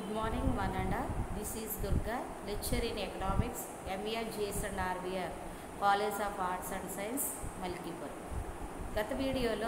Good morning, Mananda. This is Durga, lecturer in economics, MA GS and RVR, College of Arts and Science, Malkipur. గత వీడియోలో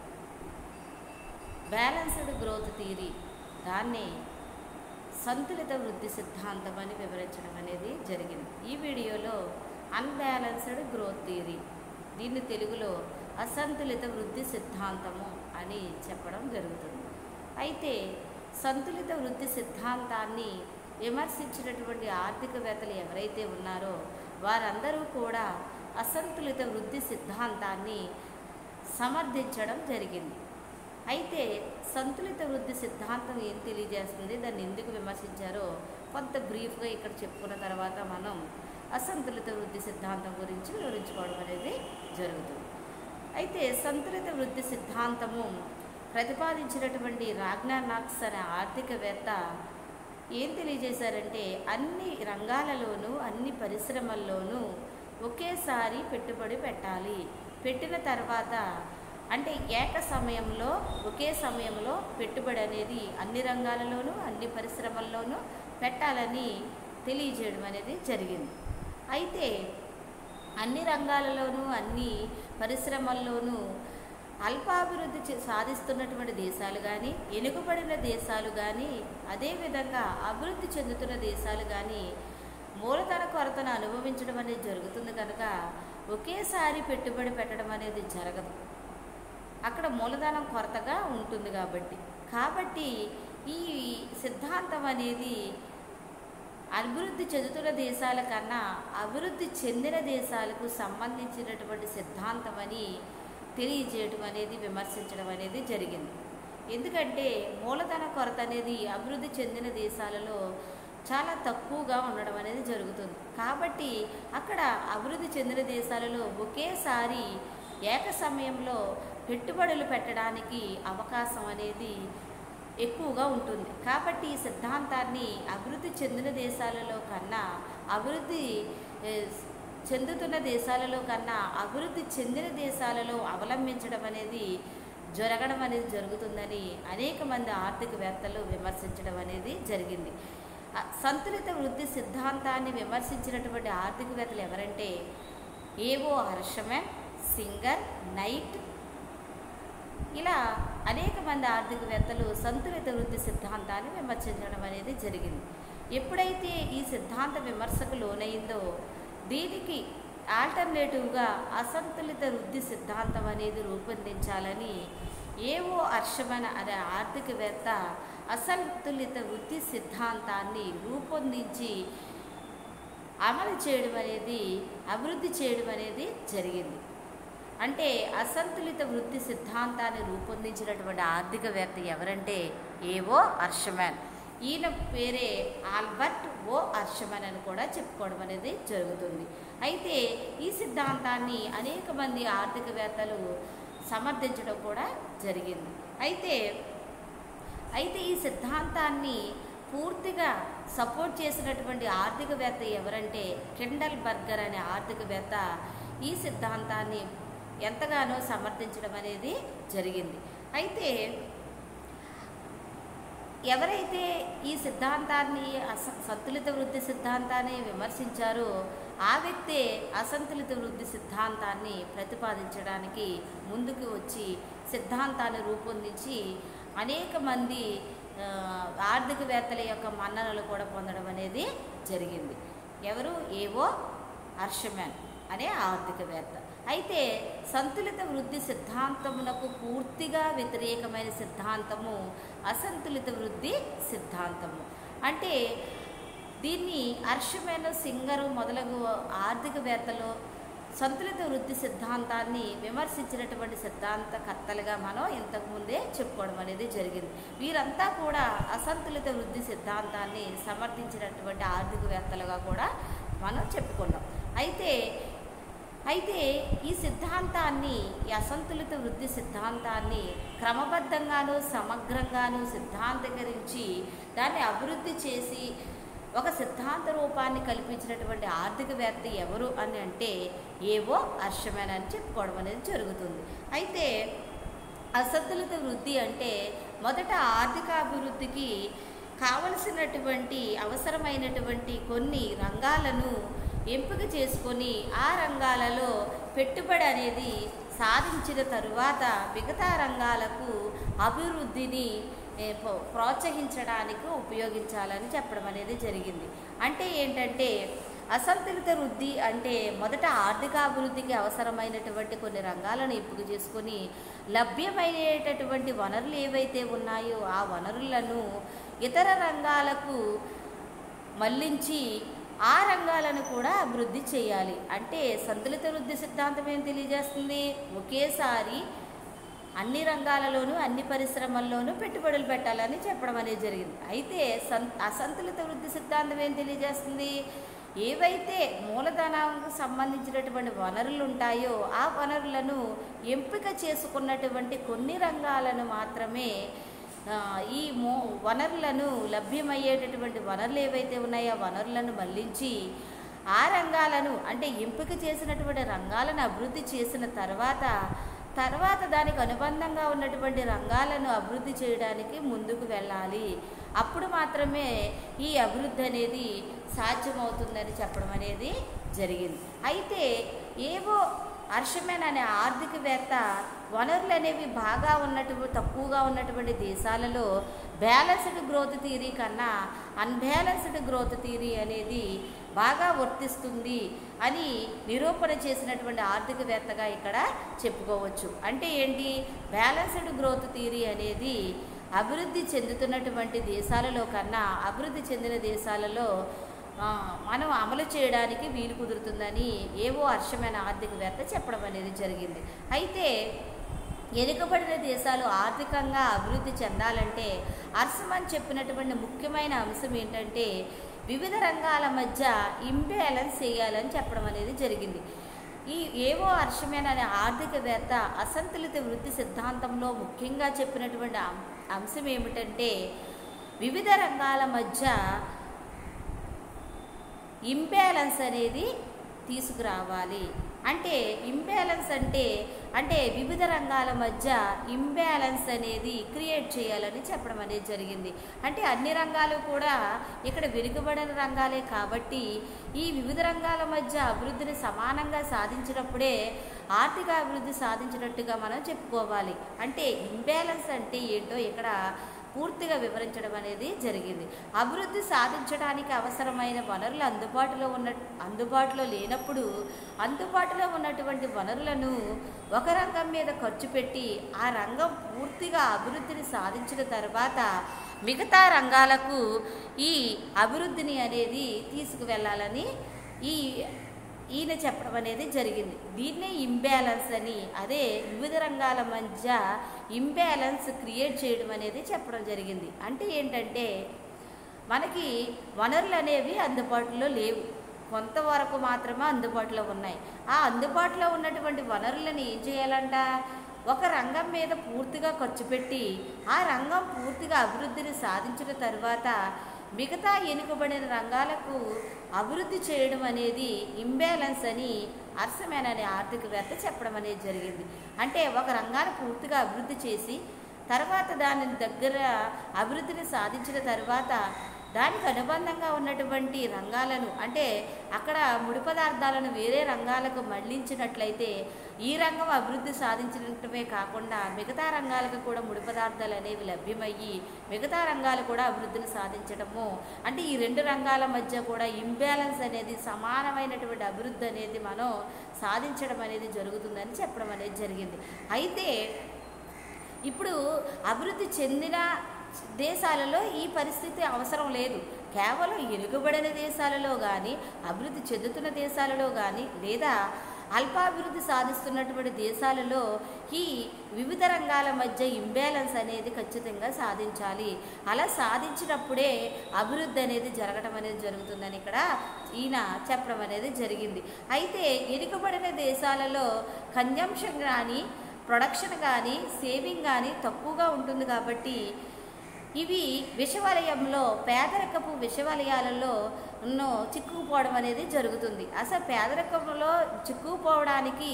balanced growth theory దాన్ని సంతులిత వృద్ధి సిద్ధాంతం అని వివరించడం అనేది జరిగింది. ఈ వీడియోలో అన్బ్యాలెన్స్డ్ గ్రోత్ థియరీ, దీన్ని తెలుగులో అసంతులిత వృద్ధి సిద్ధాంతము అని చెప్పడం జరుగుతుంది. అయితే సంతులిత వృద్ధి సిద్ధాంతాన్ని విమర్శించినటువంటి ఆర్థికవేత్తలు ఎవరైతే ఉన్నారో వారందరూ కూడా అసంతులిత వృద్ధి సిద్ధాంతాన్ని సమర్థించడం జరిగింది. అయితే సంతులిత వృద్ధి సిద్ధాంతం ఏం తెలియజేస్తుంది, దాన్ని ఎందుకు విమర్శించారో కొంత బ్రీఫ్గా ఇక్కడ చెప్పుకున్న తర్వాత మనం అసంతులిత వృద్ధి సిద్ధాంతం గురించి వివరించుకోవడం అనేది జరుగుతుంది. అయితే సంతులిత వృద్ధి సిద్ధాంతము ప్రతిపాదించినటువంటి రాగ్నార్ మార్క్స్ అనే ఆర్థికవేత్త ఏం తెలియజేశారంటే, అన్ని రంగాలలోనూ అన్ని పరిశ్రమల్లోనూ ఒకేసారి పెట్టుబడి పెట్టాలి. పెట్టిన తర్వాత అంటే ఒకే సమయంలో పెట్టుబడి అనేది అన్ని రంగాలలోనూ అన్ని పరిశ్రమల్లోనూ పెట్టాలని తెలియజేయడం అనేది జరిగింది. అయితే అన్ని రంగాలలోనూ అన్ని పరిశ్రమల్లోనూ అల్పాభివృద్ధి సాధిస్తున్నటువంటి దేశాలు కానీ, వెనుకబడిన దేశాలు కానీ, అదేవిధంగా అభివృద్ధి చెందుతున్న దేశాలు కానీ మూలధన కొరతను అనుభవించడం అనేది జరుగుతుంది కనుక ఒకేసారి పెట్టుబడి పెట్టడం అనేది జరగదు. అక్కడ మూలధనం కొరతగా ఉంటుంది కాబట్టి ఈ సిద్ధాంతం అనేది అభివృద్ధి చెందుతున్న దేశాల కన్నా అభివృద్ధి చెందిన దేశాలకు సంబంధించినటువంటి సిద్ధాంతం అని తెలియజేయడం అనేది విమర్శించడం అనేది జరిగింది. ఎందుకంటే మూలధన కొరత అనేది అభివృద్ధి చెందిన దేశాలలో చాలా తక్కువగా ఉండడం అనేది జరుగుతుంది. కాబట్టి అక్కడ అభివృద్ధి చెందిన దేశాలలో ఒకేసారి ఏక సమయంలో పెట్టుబడులు పెట్టడానికి అవకాశం అనేది ఎక్కువగా ఉంటుంది. కాబట్టి ఈ సిద్ధాంతాన్ని అభివృద్ధి చెందిన దేశాలలో కన్నా అభివృద్ధి చెందుతున్న దేశాలలో కన్నా అభివృద్ధి చెందిన దేశాలలో అవలంబించడం అనేది జరగడం అనేది జరుగుతుందని అనేక మంది ఆర్థికవేత్తలు విమర్శించడం అనేది జరిగింది. సంతులిత వృద్ధి సిద్ధాంతాన్ని విమర్శించినటువంటి ఆర్థికవేత్తలు ఎవరంటే ఏవో హర్షమన్, సింగర్, నైట్, ఇలా అనేక మంది ఆర్థికవేత్తలు సంతులిత వృద్ధి సిద్ధాంతాన్ని విమర్శించడం అనేది జరిగింది. ఎప్పుడైతే ఈ సిద్ధాంత విమర్శకు లోనైందో దీనికి ఆల్టర్నేటివ్గా అసంతులిత వృద్ధి సిద్ధాంతం అనేది రూపొందించాలని ఏవో హర్షమన్ అనే ఆర్థికవేత్త అసంతులిత వృద్ధి సిద్ధాంతాన్ని రూపొందించి అమలు చేయడం అనేది అభివృద్ధి చేయడం అనేది జరిగింది. అంటే అసంతులిత వృద్ధి సిద్ధాంతాన్ని రూపొందించినటువంటి ఆర్థికవేత్త ఎవరంటే ఏవో హర్షమన్. ఈయన పేరే ఆల్బర్ట్ ఓ హర్షమన్ అని కూడా చెప్పుకోవడం అనేది జరుగుతుంది. అయితే ఈ సిద్ధాంతాన్ని అనేక మంది ఆర్థికవేత్తలు సమర్థించడం కూడా జరిగింది. అయితే ఈ సిద్ధాంతాన్ని పూర్తిగా సపోర్ట్ చేసినటువంటి ఆర్థికవేత్త ఎవరంటే కెండల్ బర్గర్ అనే ఆర్థికవేత్త ఈ సిద్ధాంతాన్ని ఎంతగానో సమర్థించడం అనేది జరిగింది. అయితే ఎవరైతే ఈ సిద్ధాంతాన్ని సంతులిత వృద్ధి సిద్ధాంతాన్ని విమర్శించారో ఆ వ్యక్తే అసంతులిత వృద్ధి సిద్ధాంతాన్ని ప్రతిపాదించడానికి ముందుకు వచ్చి సిద్ధాంతాన్ని రూపొందించి అనేక మంది ఆర్థికవేత్తల యొక్క మన్ననలు కూడా పొందడం అనేది జరిగింది. ఎవరు? ఏవో హర్షమన్ అనే ఆర్థికవేత్త. అయితే సంతులిత వృద్ధి సిద్ధాంతమునకు పూర్తిగా వ్యతిరేకమైన సిద్ధాంతము అసంతులిత వృద్ధి సిద్ధాంతము. అంటే దీన్ని హర్షమన్, సింగరు మొదలగు ఆర్థికవేత్తలు సంతులిత వృద్ధి సిద్ధాంతాన్ని విమర్శించినటువంటి సిద్ధాంతకర్తలుగా మనం ఇంతకుముందే చెప్పుకోవడం అనేది జరిగింది. వీరంతా కూడా అసంతులిత వృద్ధి సిద్ధాంతాన్ని సమర్థించినటువంటి ఆర్థికవేత్తలుగా కూడా మనం చెప్పుకున్నాం. అయితే ఈ సిద్ధాంతాన్ని, ఈ అసంతులిత వృద్ధి సిద్ధాంతాన్ని క్రమబద్ధంగాను సమగ్రంగాను సిద్ధాంతీకరించి దాన్ని అభివృద్ధి చేసి ఒక సిద్ధాంత రూపాన్ని కల్పించినటువంటి ఆర్థికవేత్త ఎవరు అని అంటే ఏవో హర్షమన్ అని చెప్పుకోవడం అనేది జరుగుతుంది. అయితే అసంతులిత వృద్ధి అంటే మొదట ఆర్థిక అభివృద్ధికి కావలసినటువంటి అవసరమైనటువంటి కొన్ని రంగాలను ఎంపిక చేసుకొని ఆ రంగాలలో పెట్టుబడి అనేది సాధించిన తరువాత మిగతా రంగాలకు అభివృద్ధిని ప్రోత్సహించడానికి ఉపయోగించాలని చెప్పడం అనేది జరిగింది. అంటే ఏంటంటే అసంతులిత వృద్ధి అంటే మొదట ఆర్థిక అభివృద్ధికి అవసరమైనటువంటి కొన్ని రంగాలను ఎంపిక చేసుకొని లభ్యమయ్యేటటువంటి వనరులు ఏవైతే ఉన్నాయో ఆ వనరులను ఇతర రంగాలకు మళ్లించి ఆ రంగాలను కూడా అభివృద్ధి చేయాలి. అంటే సంతులిత వృద్ధి సిద్ధాంతం ఏం తెలియజేస్తుంది? ఒకేసారి అన్ని రంగాలలోనూ అన్ని పరిశ్రమల్లోనూ పెట్టుబడులు పెట్టాలని చెప్పడం అనేది జరిగింది. అయితే అసంతులిత వృద్ధి సిద్ధాంతం ఏం తెలియజేస్తుంది? ఏవైతే మూలధనానికి సంబంధించినటువంటి వనరులు ఉంటాయో ఆ వనరులను ఎంపిక చేసుకున్నటువంటి కొన్ని రంగాలను మాత్రమే ఈ వనరులను లభ్యమయ్యేటటువంటి వనరులు ఏవైతే ఉన్నాయో ఆ వనరులను మళ్లించి ఆ రంగాలను అంటే ఎంపిక చేసినటువంటి రంగాలను అభివృద్ధి చేసిన తర్వాత దానికి అనుబంధంగా ఉన్నటువంటి రంగాలను అభివృద్ధి చేయడానికి ముందుకు వెళ్ళాలి. అప్పుడు మాత్రమే ఈ అభివృద్ధి అనేది సాధ్యమవుతుందని చెప్పడం అనేది జరిగింది. అయితే ఏవో అర్షమెన్ అనే ఆర్థికవేత్త వనరులు అనేవి తక్కువగా ఉన్నటువంటి దేశాలలో బ్యాలెన్స్డ్ గ్రోత్ థియరీ కన్నా అన్బ్యాలెన్స్డ్ గ్రోత్ థియరీ అనేది బాగా వర్తిస్తుంది అని నిరూపణ చేసినటువంటి ఆర్థికవేత్తగా ఇక్కడ చెప్పుకోవచ్చు. అంటే ఏంటి? బ్యాలెన్స్డ్ గ్రోత్ థియరీ అనేది అభివృద్ధి చెందుతున్నటువంటి దేశాలలో కన్నా అభివృద్ధి చెందిన దేశాలలో మనం అమలు చేయడానికి వీలు కుదురుతుందని ఏవో అర్షమైన ఆర్థికవేత్త చెప్పడం అనేది జరిగింది. అయితే వెనుకబడిన దేశాలు ఆర్థికంగా అభివృద్ధి చెందాలంటే అర్షమన్ చెప్పినటువంటి ముఖ్యమైన అంశం ఏంటంటే వివిధ రంగాల మధ్య ఇంబ్యాలెన్స్ చేయాలని చెప్పడం అనేది జరిగింది. ఈ ఏవో అర్షమెన్ అనే ఆర్థికవేత్త అసంతులిత వృద్ధి సిద్ధాంతంలో ముఖ్యంగా చెప్పినటువంటి అంశం ఏమిటంటే వివిధ రంగాల మధ్య ఇంబ్యాలెన్స్ అనేది తీసుకురావాలి. అంటే ఇంబ్యాలెన్స్ అంటే వివిధ రంగాల మధ్య ఇంబ్యాలెన్స్ అనేది క్రియేట్ చేయాలని చెప్పడం అనేది జరిగింది. అంటే అన్ని రంగాలు కూడా ఇక్కడ వెనుకబడిన రంగాలే కాబట్టి ఈ వివిధ రంగాల మధ్య అభివృద్ధిని సమానంగా సాధించినప్పుడే ఆర్థిక అభివృద్ధి సాధించినట్టుగా మనం చెప్పుకోవాలి. అంటే ఇంబ్యాలెన్స్ అంటే ఏంటో ఇక్కడ పూర్తిగా వివరించడం అనేది జరిగింది. అభివృద్ధి సాధించడానికి అవసరమైన వనరులు అందుబాటులో లేనప్పుడు అందుబాటులో ఉన్నటువంటి వనరులను ఒక రంగం మీద ఖర్చు పెట్టి ఆ రంగం పూర్తిగా అభివృద్ధిని సాధించిన తర్వాత మిగతా రంగాలకు ఈ అభివృద్ధిని అనేది తీసుకువెళ్ళాలని ఈయన చెప్పడం అనేది జరిగింది. దీన్నే ఇంబ్యాలెన్స్ అని, అదే వివిధ రంగాల మధ్య ఇంబ్యాలెన్స్ క్రియేట్ చేయడం అనేది చెప్పడం జరిగింది. అంటే ఏంటంటే మనకి వనరులు అనేవి అందుబాటులో లేవు, కొంతవరకు మాత్రమే అందుబాటులో ఉన్నాయి. ఆ అందుబాటులో ఉన్నటువంటి వనరులను ఏం చేయాలంట? ఒక రంగం మీద పూర్తిగా ఖర్చు పెట్టి ఆ రంగం పూర్తిగా అభివృద్ధిని సాధించిన తర్వాత మిగతా వెనుకబడిన రంగాలకు అభివృద్ధి చేయడం అనేది ఇంబ్యాలెన్స్ అని అర్షమెన్ అనే ఆర్థికవేత్త చెప్పడం అనేది జరిగింది. అంటే ఒక రంగాన్ని పూర్తిగా అభివృద్ధి చేసి తర్వాత దాని దగ్గర అభివృద్ధిని సాధించిన తర్వాత దానికి అనుబంధంగా ఉన్నటువంటి రంగాలను అంటే అక్కడ ముడి పదార్థాలను వేరే రంగాలకు మళ్లించినట్లయితే ఈ రంగం అభివృద్ధి సాధించడమే కాకుండా మిగతా రంగాలకు కూడా ముడి పదార్థాలు అనేవి లభ్యమయ్యి మిగతా రంగాలు కూడా అభివృద్ధిని సాధించడము, అంటే ఈ రెండు రంగాల మధ్య కూడా ఇంబ్యాలెన్స్ అనేది సమానమైనటువంటి అభివృద్ధి అనేది మనం సాధించడం అనేది జరుగుతుందని చెప్పడం అనేది జరిగింది. అయితే ఇప్పుడు అభివృద్ధి చెందిన దేశాలలో ఈ పరిస్థితి అవసరం లేదు. కేవలం వెనుకబడిన దేశాలలో కానీ అభివృద్ధి చెందుతున్న దేశాలలో కానీ లేదా అల్పాభివృద్ధి సాధిస్తున్నటువంటి దేశాలలో ఈ వివిధ రంగాల మధ్య ఇంబ్యాలెన్స్ అనేది ఖచ్చితంగా సాధించాలి. అలా సాధించినప్పుడే అభివృద్ధి అనేది జరగడం అనేది జరుగుతుందని ఇక్కడ ఈయన చెప్పడం అనేది జరిగింది. అయితే వెనుకబడిన దేశాలలో కన్జంప్షన్ కానీ ప్రొడక్షన్ కానీ సేవింగ్ కానీ తక్కువగా ఉంటుంది కాబట్టి ఇవి విషవలయంలో పేదరికపు విషవలయాలలో చిక్కుకుపోవడం అనేది జరుగుతుంది. అసలు పేదరికంలో చిక్కుకుపోవడానికి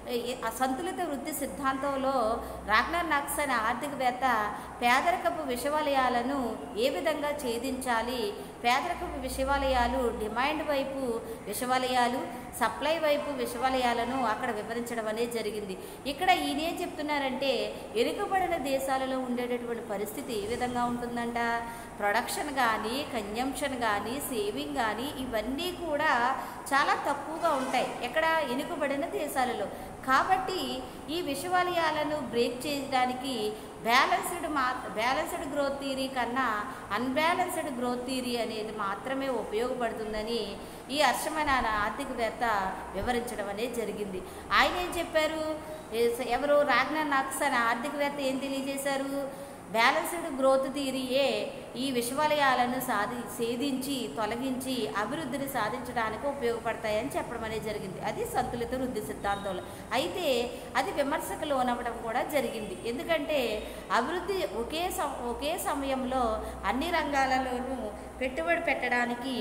సంతులిత వృద్ధి సిద్ధాంతంలో రాగ్నర్ నాక్స్ అనే ఆర్థికవేత్త పేదరికపు విషవలయాలను ఏ విధంగా ఛేదించాలి, పేదరికపు విషవలయాలు డిమాండ్ వైపు విషవలయాలు, సప్లై వైపు విషవలయాలను అక్కడ వివరించడం అనేది జరిగింది. ఇక్కడ ఈయన ఏం చెప్తున్నారంటే వెనుకబడిన దేశాలలో ఉండేటటువంటి పరిస్థితి ఏ విధంగా ఉంటుందంట, ప్రొడక్షన్ కానీ కన్జంప్షన్ కానీ సేవింగ్ కానీ ఇవన్నీ కూడా చాలా తక్కువగా ఉంటాయి ఎక్కడ వెనుకబడిన దేశాలలో. కాబట్టి ఈ విషవలయాలను బ్రేక్ చేయడానికి బ్యాలెన్స్డ్ గ్రోత్ థియరీ కన్నా అన్బ్యాలెన్స్డ్ గ్రోత్ థియరీ అనేది మాత్రమే ఉపయోగపడుతుందని ఈ హర్షమైన ఆర్థికవేత్త వివరించడం అనేది జరిగింది. ఆయన ఏం చెప్పారు, ఎవరు రాగ్నర్ నాక్స్ అనే ఆర్థికవేత్త ఏం తెలియజేశారు, బ్యాలెన్స్డ్ గ్రోత్ థియరీయే ఈ విషవలయాలను ఛేదించి తొలగించి అభివృద్ధిని సాధించడానికి ఉపయోగపడతాయని చెప్పడం అనేది జరిగింది. అది సంతులిత వృద్ధి సిద్ధాంతంలో. అయితే అది విమర్శకు లోనవ్వడం కూడా జరిగింది. ఎందుకంటే అభివృద్ధి ఒకే సమయంలో అన్ని రంగాలలోనూ పెట్టుబడి పెట్టడానికి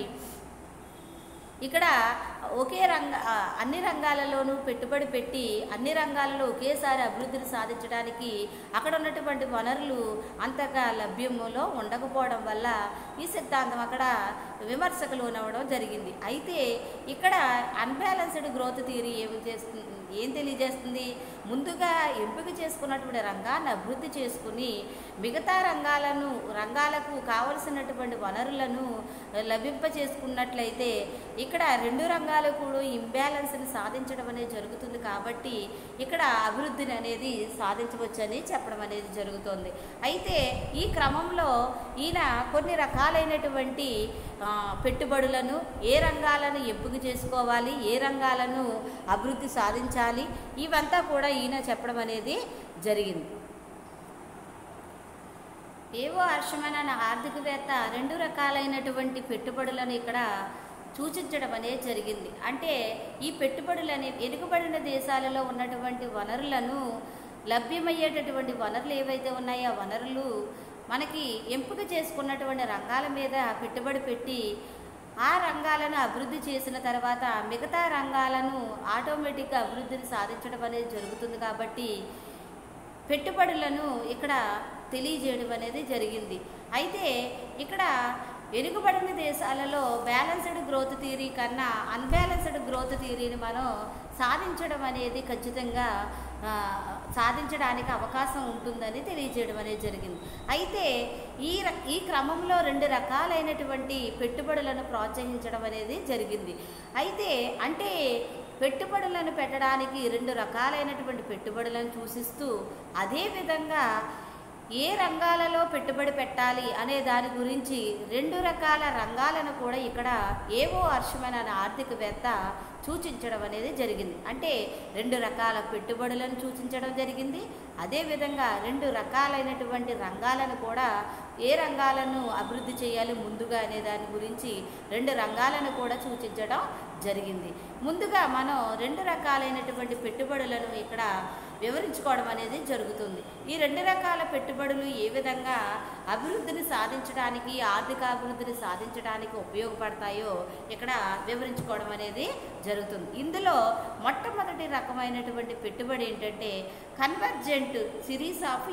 ఇక్కడ అన్ని రంగాలలోనూ పెట్టుబడి పెట్టి అన్ని రంగాలలో ఒకేసారి అభివృద్ధిని సాధించడానికి అక్కడ ఉన్నటువంటి వనరులు అంతగా లభ్యములో ఉండకపోవడం వల్ల ఈ సిద్ధాంతం అక్కడ విమర్శకు లోనవ్వడం జరిగింది. అయితే ఇక్కడ అన్బ్యాలెన్స్డ్ గ్రోత్ థియరీ ఏం తెలియజేస్తుంది, ముందుగా ఎంపిక చేసుకున్నటువంటి రంగాన్ని అభివృద్ధి చేసుకుని మిగతా రంగాలకు కావలసినటువంటి వనరులను లభింప చేసుకున్నట్లయితే ఇక్కడ రెండు రంగాలు కూడా ఇంబ్యాలెన్స్ని సాధించడం అనేది జరుగుతుంది. కాబట్టి ఇక్కడ అభివృద్ధిని అనేది సాధించవచ్చని చెప్పడం అనేది జరుగుతుంది. అయితే ఈ క్రమంలో ఈయన కొన్ని రకాలైనటువంటి పెట్టుబడులను ఏ రంగాలను ఎంపిక చేసుకోవాలి, ఏ రంగాలను అభివృద్ధి సాధించాలి, ఇవంతా కూడా ఈయన చెప్పడం అనేది జరిగింది. ఏవో హర్షమైన ఆర్థికవేత్త రెండు రకాలైనటువంటి పెట్టుబడులను ఇక్కడ సూచించడం అనేది జరిగింది. అంటే ఈ పెట్టుబడులని వెనుకబడిన దేశాలలో ఉన్నటువంటి వనరులను లభ్యమయ్యేటటువంటి వనరులు ఏవైతే ఉన్నాయో ఆ వనరులు మనకి ఎంపిక చేసుకున్నటువంటి రంగాల మీద పెట్టుబడి పెట్టి ఆ రంగాలను అభివృద్ధి చేసిన తర్వాత మిగతా రంగాలను ఆటోమేటిక్గా అభివృద్ధిని సాధించడం అనేది జరుగుతుంది. కాబట్టి పెట్టుబడులను ఇక్కడ తెలియజేయడం అనేది జరిగింది. అయితే ఇక్కడ వెనుకబడిన దేశాలలో బ్యాలెన్స్డ్ గ్రోత్ థియరీ కన్నా అన్బ్యాలెన్స్డ్ గ్రోత్ థియరీని మనం సాధించడం అనేది ఖచ్చితంగా సాధించడానికి అవకాశం ఉంటుందని తెలియజేయడం అనేది జరిగింది. అయితే ఈ క్రమంలో రెండు రకాలైనటువంటి పెట్టుబడులను ప్రోత్సహించడం అనేది జరిగింది. అయితే అంటే పెట్టుబడులను పెట్టడానికి రెండు రకాలైనటువంటి పెట్టుబడులను సూచిస్తూ అదేవిధంగా ఏ రంగాలలో పెట్టుబడి పెట్టాలి అనే దాని గురించి రెండు రకాల రంగాలను కూడా ఇక్కడ ఏవో హర్షమైన ఆర్థికవేత్త సూచించడం అనేది జరిగింది. అంటే రెండు రకాల పెట్టుబడులను సూచించడం జరిగింది. అదేవిధంగా రెండు రకాలైనటువంటి రంగాలను కూడా ఏ రంగాలను అభివృద్ధి చేయాలి ముందుగా అనే దాని గురించి రెండు రంగాలను కూడా సూచించడం జరిగింది. ముందుగా మనం రెండు రకాలైనటువంటి పెట్టుబడులను ఇక్కడ వివరించుకోవడం అనేది జరుగుతుంది. ఈ రెండు రకాల పెట్టుబడులు ఏ విధంగా అభివృద్ధిని సాధించడానికి ఆర్థిక అభివృద్ధిని సాధించడానికి ఉపయోగపడతాయో ఇక్కడ వివరించుకోవడం అనేది జరుగుతుంది. ఇందులో మొట్టమొదటి రకమైనటువంటి పెట్టుబడి ఏంటంటే కన్వర్జెంట్ సిరీస్ ఆఫ్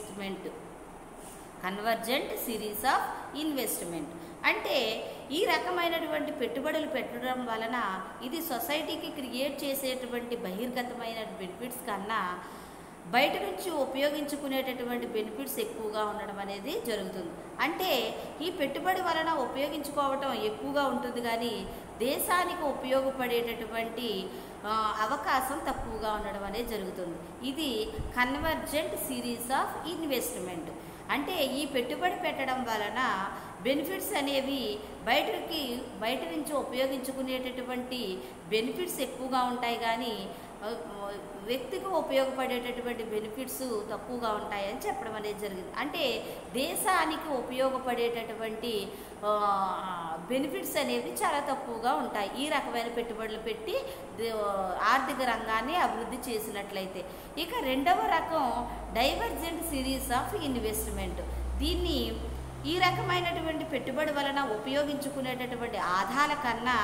ఇన్వెస్ట్మెంట్. అంటే ఈ రకమైనటువంటి పెట్టుబడులు పెట్టడం వలన ఇది సొసైటీకి క్రియేట్ చేసేటువంటి బహిర్గతమైన బెనిఫిట్స్ కన్నా బయట నుంచి ఉపయోగించుకునేటటువంటి బెనిఫిట్స్ ఎక్కువగా ఉండడం అనేది జరుగుతుంది. అంటే ఈ పెట్టుబడి వలన ఉపయోగించుకోవటం ఎక్కువగా ఉంటుంది కానీ దేశానికి ఉపయోగపడేటటువంటి అవకాశం తక్కువగా ఉండడం అనేది జరుగుతుంది. ఇది కన్వర్జెంట్ సిరీస్ ఆఫ్ ఇన్వెస్ట్మెంట్. అంటే ఈ పెట్టుబడి పెట్టడం వలన బెనిఫిట్స్ అనేవి బయట నుంచి ఉపయోగించుకునేటటువంటి బెనిఫిట్స్ ఎక్కువగా ఉంటాయి కానీ వ్యక్తికి ఉపయోగపడేటటువంటి బెనిఫిట్స్ తక్కువగా ఉంటాయని చెప్పడం అనేది జరిగింది. అంటే దేశానికి ఉపయోగపడేటటువంటి బెనిఫిట్స్ అనేవి చాలా తక్కువగా ఉంటాయి ఈ రకమైన పెట్టుబడులు పెట్టి ఆర్థిక రంగాన్ని అభివృద్ధి చేసినట్లయితే. ఇక రెండవ రకం డైవర్జెంట్ సిరీస్ ఆఫ్ ఇన్వెస్ట్మెంట్. ఈ రకమైనటువంటి పెట్టుబడి వలన ఉపయోగించుకునేటటువంటి ఆదాయాల కన్నా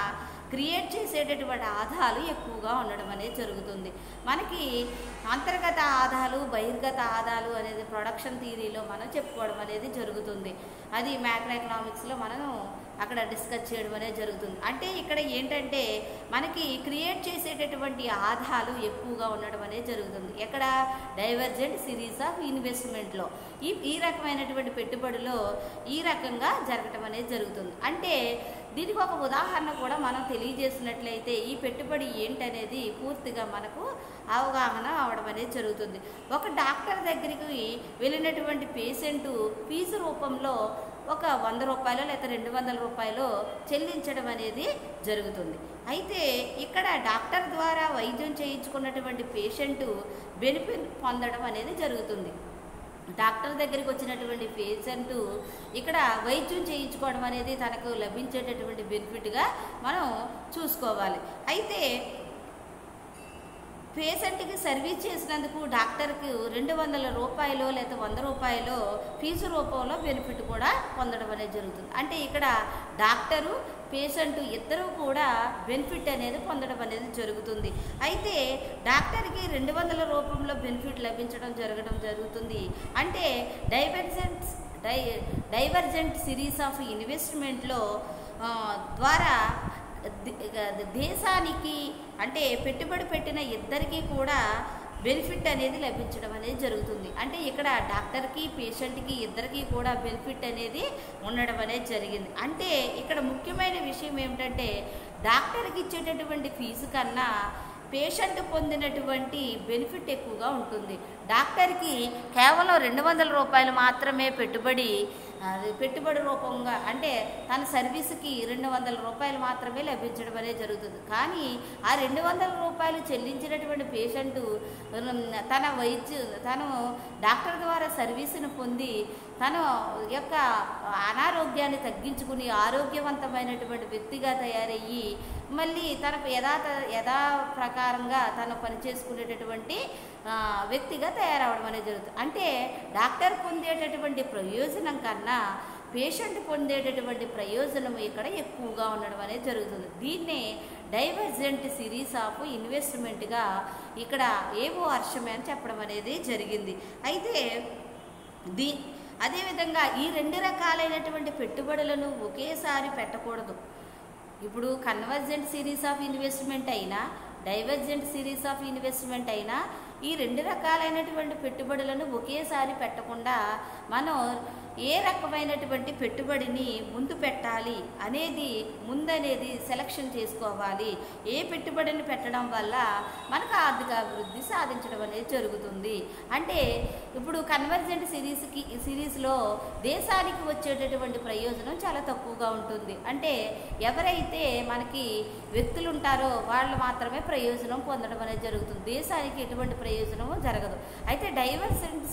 క్రియేట్ చేసేటటువంటి ఆదాలు ఎక్కువగా ఉండడం అనేది జరుగుతుంది. మనకి అంతర్గత ఆదాలు బహిర్గత ఆదాలు అనేది ప్రొడక్షన్ థియరీలో మనం చెప్పుకోవడం అనేది జరుగుతుంది. అది మ్యాక్రో ఎకనామిక్స్లో మనం అక్కడ డిస్కస్ చేయడం అనేది జరుగుతుంది. అంటే ఇక్కడ ఏంటంటే మనకి క్రియేట్ చేసేటటువంటి ఆదాలు ఎక్కువగా ఉండడం అనేది జరుగుతుంది. ఎక్కడ డైవర్జెంట్ సిరీస్ ఆఫ్ ఇన్వెస్ట్మెంట్లో ఈ రకమైనటువంటి పెట్టుబడిలో ఈ రకంగా జరగటం అనేది జరుగుతుంది. అంటే దీనికి ఒక ఉదాహరణ కూడా మనం తెలియజేసినట్లయితే ఈ పెట్టుబడి ఏంటనేది పూర్తిగా మనకు అవగాహన అవడం అనేది జరుగుతుంది. ఒక డాక్టర్ దగ్గరికి వెళ్ళినటువంటి పేషెంటు ఫీజు రూపంలో ఒక 100 రూపాయలు లేదా 200 రూపాయలు చెల్లించడం అనేది జరుగుతుంది. అయితే ఇక్కడ డాక్టర్ ద్వారా వైద్యం చేయించుకున్నటువంటి పేషెంటు బెనిఫిట్ పొందడం అనేది జరుగుతుంది. డాక్టర్ దగ్గరికి వచ్చినటువంటి పేషెంటు ఇక్కడ వైద్యం చేయించుకోవడం అనేది తనకు లభించేటటువంటి బెనిఫిట్గా మనం చూసుకోవాలి. అయితే పేషెంట్కి సర్వీస్ చేసినందుకు డాక్టర్కి 200 రూపాయలు లేదా 100 రూపాయలు ఫీజు రూపంలో బెనిఫిట్ కూడా పొందడం అనేది జరుగుతుంది. అంటే ఇక్కడ డాక్టరు పేషెంట్ ఇద్దరూ కూడా బెనిఫిట్ అనేది పొందడం అనేది జరుగుతుంది. అయితే డాక్టర్కి 200 రూపంలో బెనిఫిట్ లభించడం జరుగుతుంది. అంటే డైవర్జెంట్ సిరీస్ ఆఫ్ ఇన్వెస్ట్మెంట్లో ద్వారా దేశానికి అంటే పెట్టుబడి పెట్టిన ఇద్దరికీ కూడా బెనిఫిట్ అనేది లభించడం అనేది జరుగుతుంది. అంటే ఇక్కడ డాక్టర్కి పేషెంట్కి ఇద్దరికీ కూడా బెనిఫిట్ అనేది ఉండడం అనేది జరిగింది. అంటే ఇక్కడ ముఖ్యమైన విషయం ఏమిటంటే డాక్టర్కి ఇచ్చేటటువంటి ఫీజు కన్నా పేషెంట్ పొందినటువంటి బెనిఫిట్ ఎక్కువగా ఉంటుంది. డాక్టర్కి కేవలం 200 రూపాయలు మాత్రమే పెట్టుబడి రూపంగా అంటే తన సర్వీస్కి 200 రూపాయలు మాత్రమే లభించడం అనేది జరుగుతుంది. కానీ ఆ 200 రూపాయలు చెల్లించినటువంటి పేషెంటు తను డాక్టర్ ద్వారా సర్వీసును పొంది తన యొక్క అనారోగ్యాన్ని తగ్గించుకుని ఆరోగ్యవంతమైనటువంటి వ్యక్తిగా తయారయ్యి మళ్ళీ తనకు యథా ప్రకారంగా తను పనిచేసుకునేటటువంటి వ్యక్తిగా తయారవడం అనేది జరుగుతుంది. అంటే డాక్టర్ పొందేటటువంటి ప్రయోజనం కన్నా పేషెంట్ పొందేటటువంటి ప్రయోజనం ఇక్కడ ఎక్కువగా ఉండడం అనేది జరుగుతుంది. దీన్నే డైవర్జెంట్ సిరీస్ ఆఫ్ ఇన్వెస్ట్మెంట్గా ఇక్కడ ఏవో హర్షమే అని చెప్పడం అనేది జరిగింది. అయితే అదేవిధంగా ఈ 2 రకాలైనటువంటి పెట్టుబడులను ఒకేసారి పెట్టకూడదు. ఇప్పుడు కన్వర్జెంట్ సిరీస్ ఆఫ్ ఇన్వెస్ట్మెంట్ అయినా డైవర్జెంట్ సిరీస్ ఆఫ్ ఇన్వెస్ట్మెంట్ అయినా ఈ 2 రకాలైనటువంటి పెట్టుబడులను ఒకేసారి పెట్టకుండా మనం ఏ రకమైనటువంటి పెట్టుబడిని ముందు పెట్టాలి ముందనేది సెలక్షన్ చేసుకోవాలి. ఏ పెట్టుబడిని పెట్టడం వల్ల మనకు ఆర్థిక అభివృద్ధి సాధించడం అనేది జరుగుతుంది. అంటే ఇప్పుడు కన్వర్జెంట్ సిరీస్లో దేశానికి వచ్చేటటువంటి ప్రయోజనం చాలా తక్కువగా ఉంటుంది. అంటే ఎవరైతే మనకి వ్యక్తులు ఉంటారో వాళ్ళు మాత్రమే ప్రయోజనం పొందడం అనేది జరుగుతుంది. దేశానికి ఎటువంటి ప్రయోజనము జరగదు. అయితే డైవర్జెంట్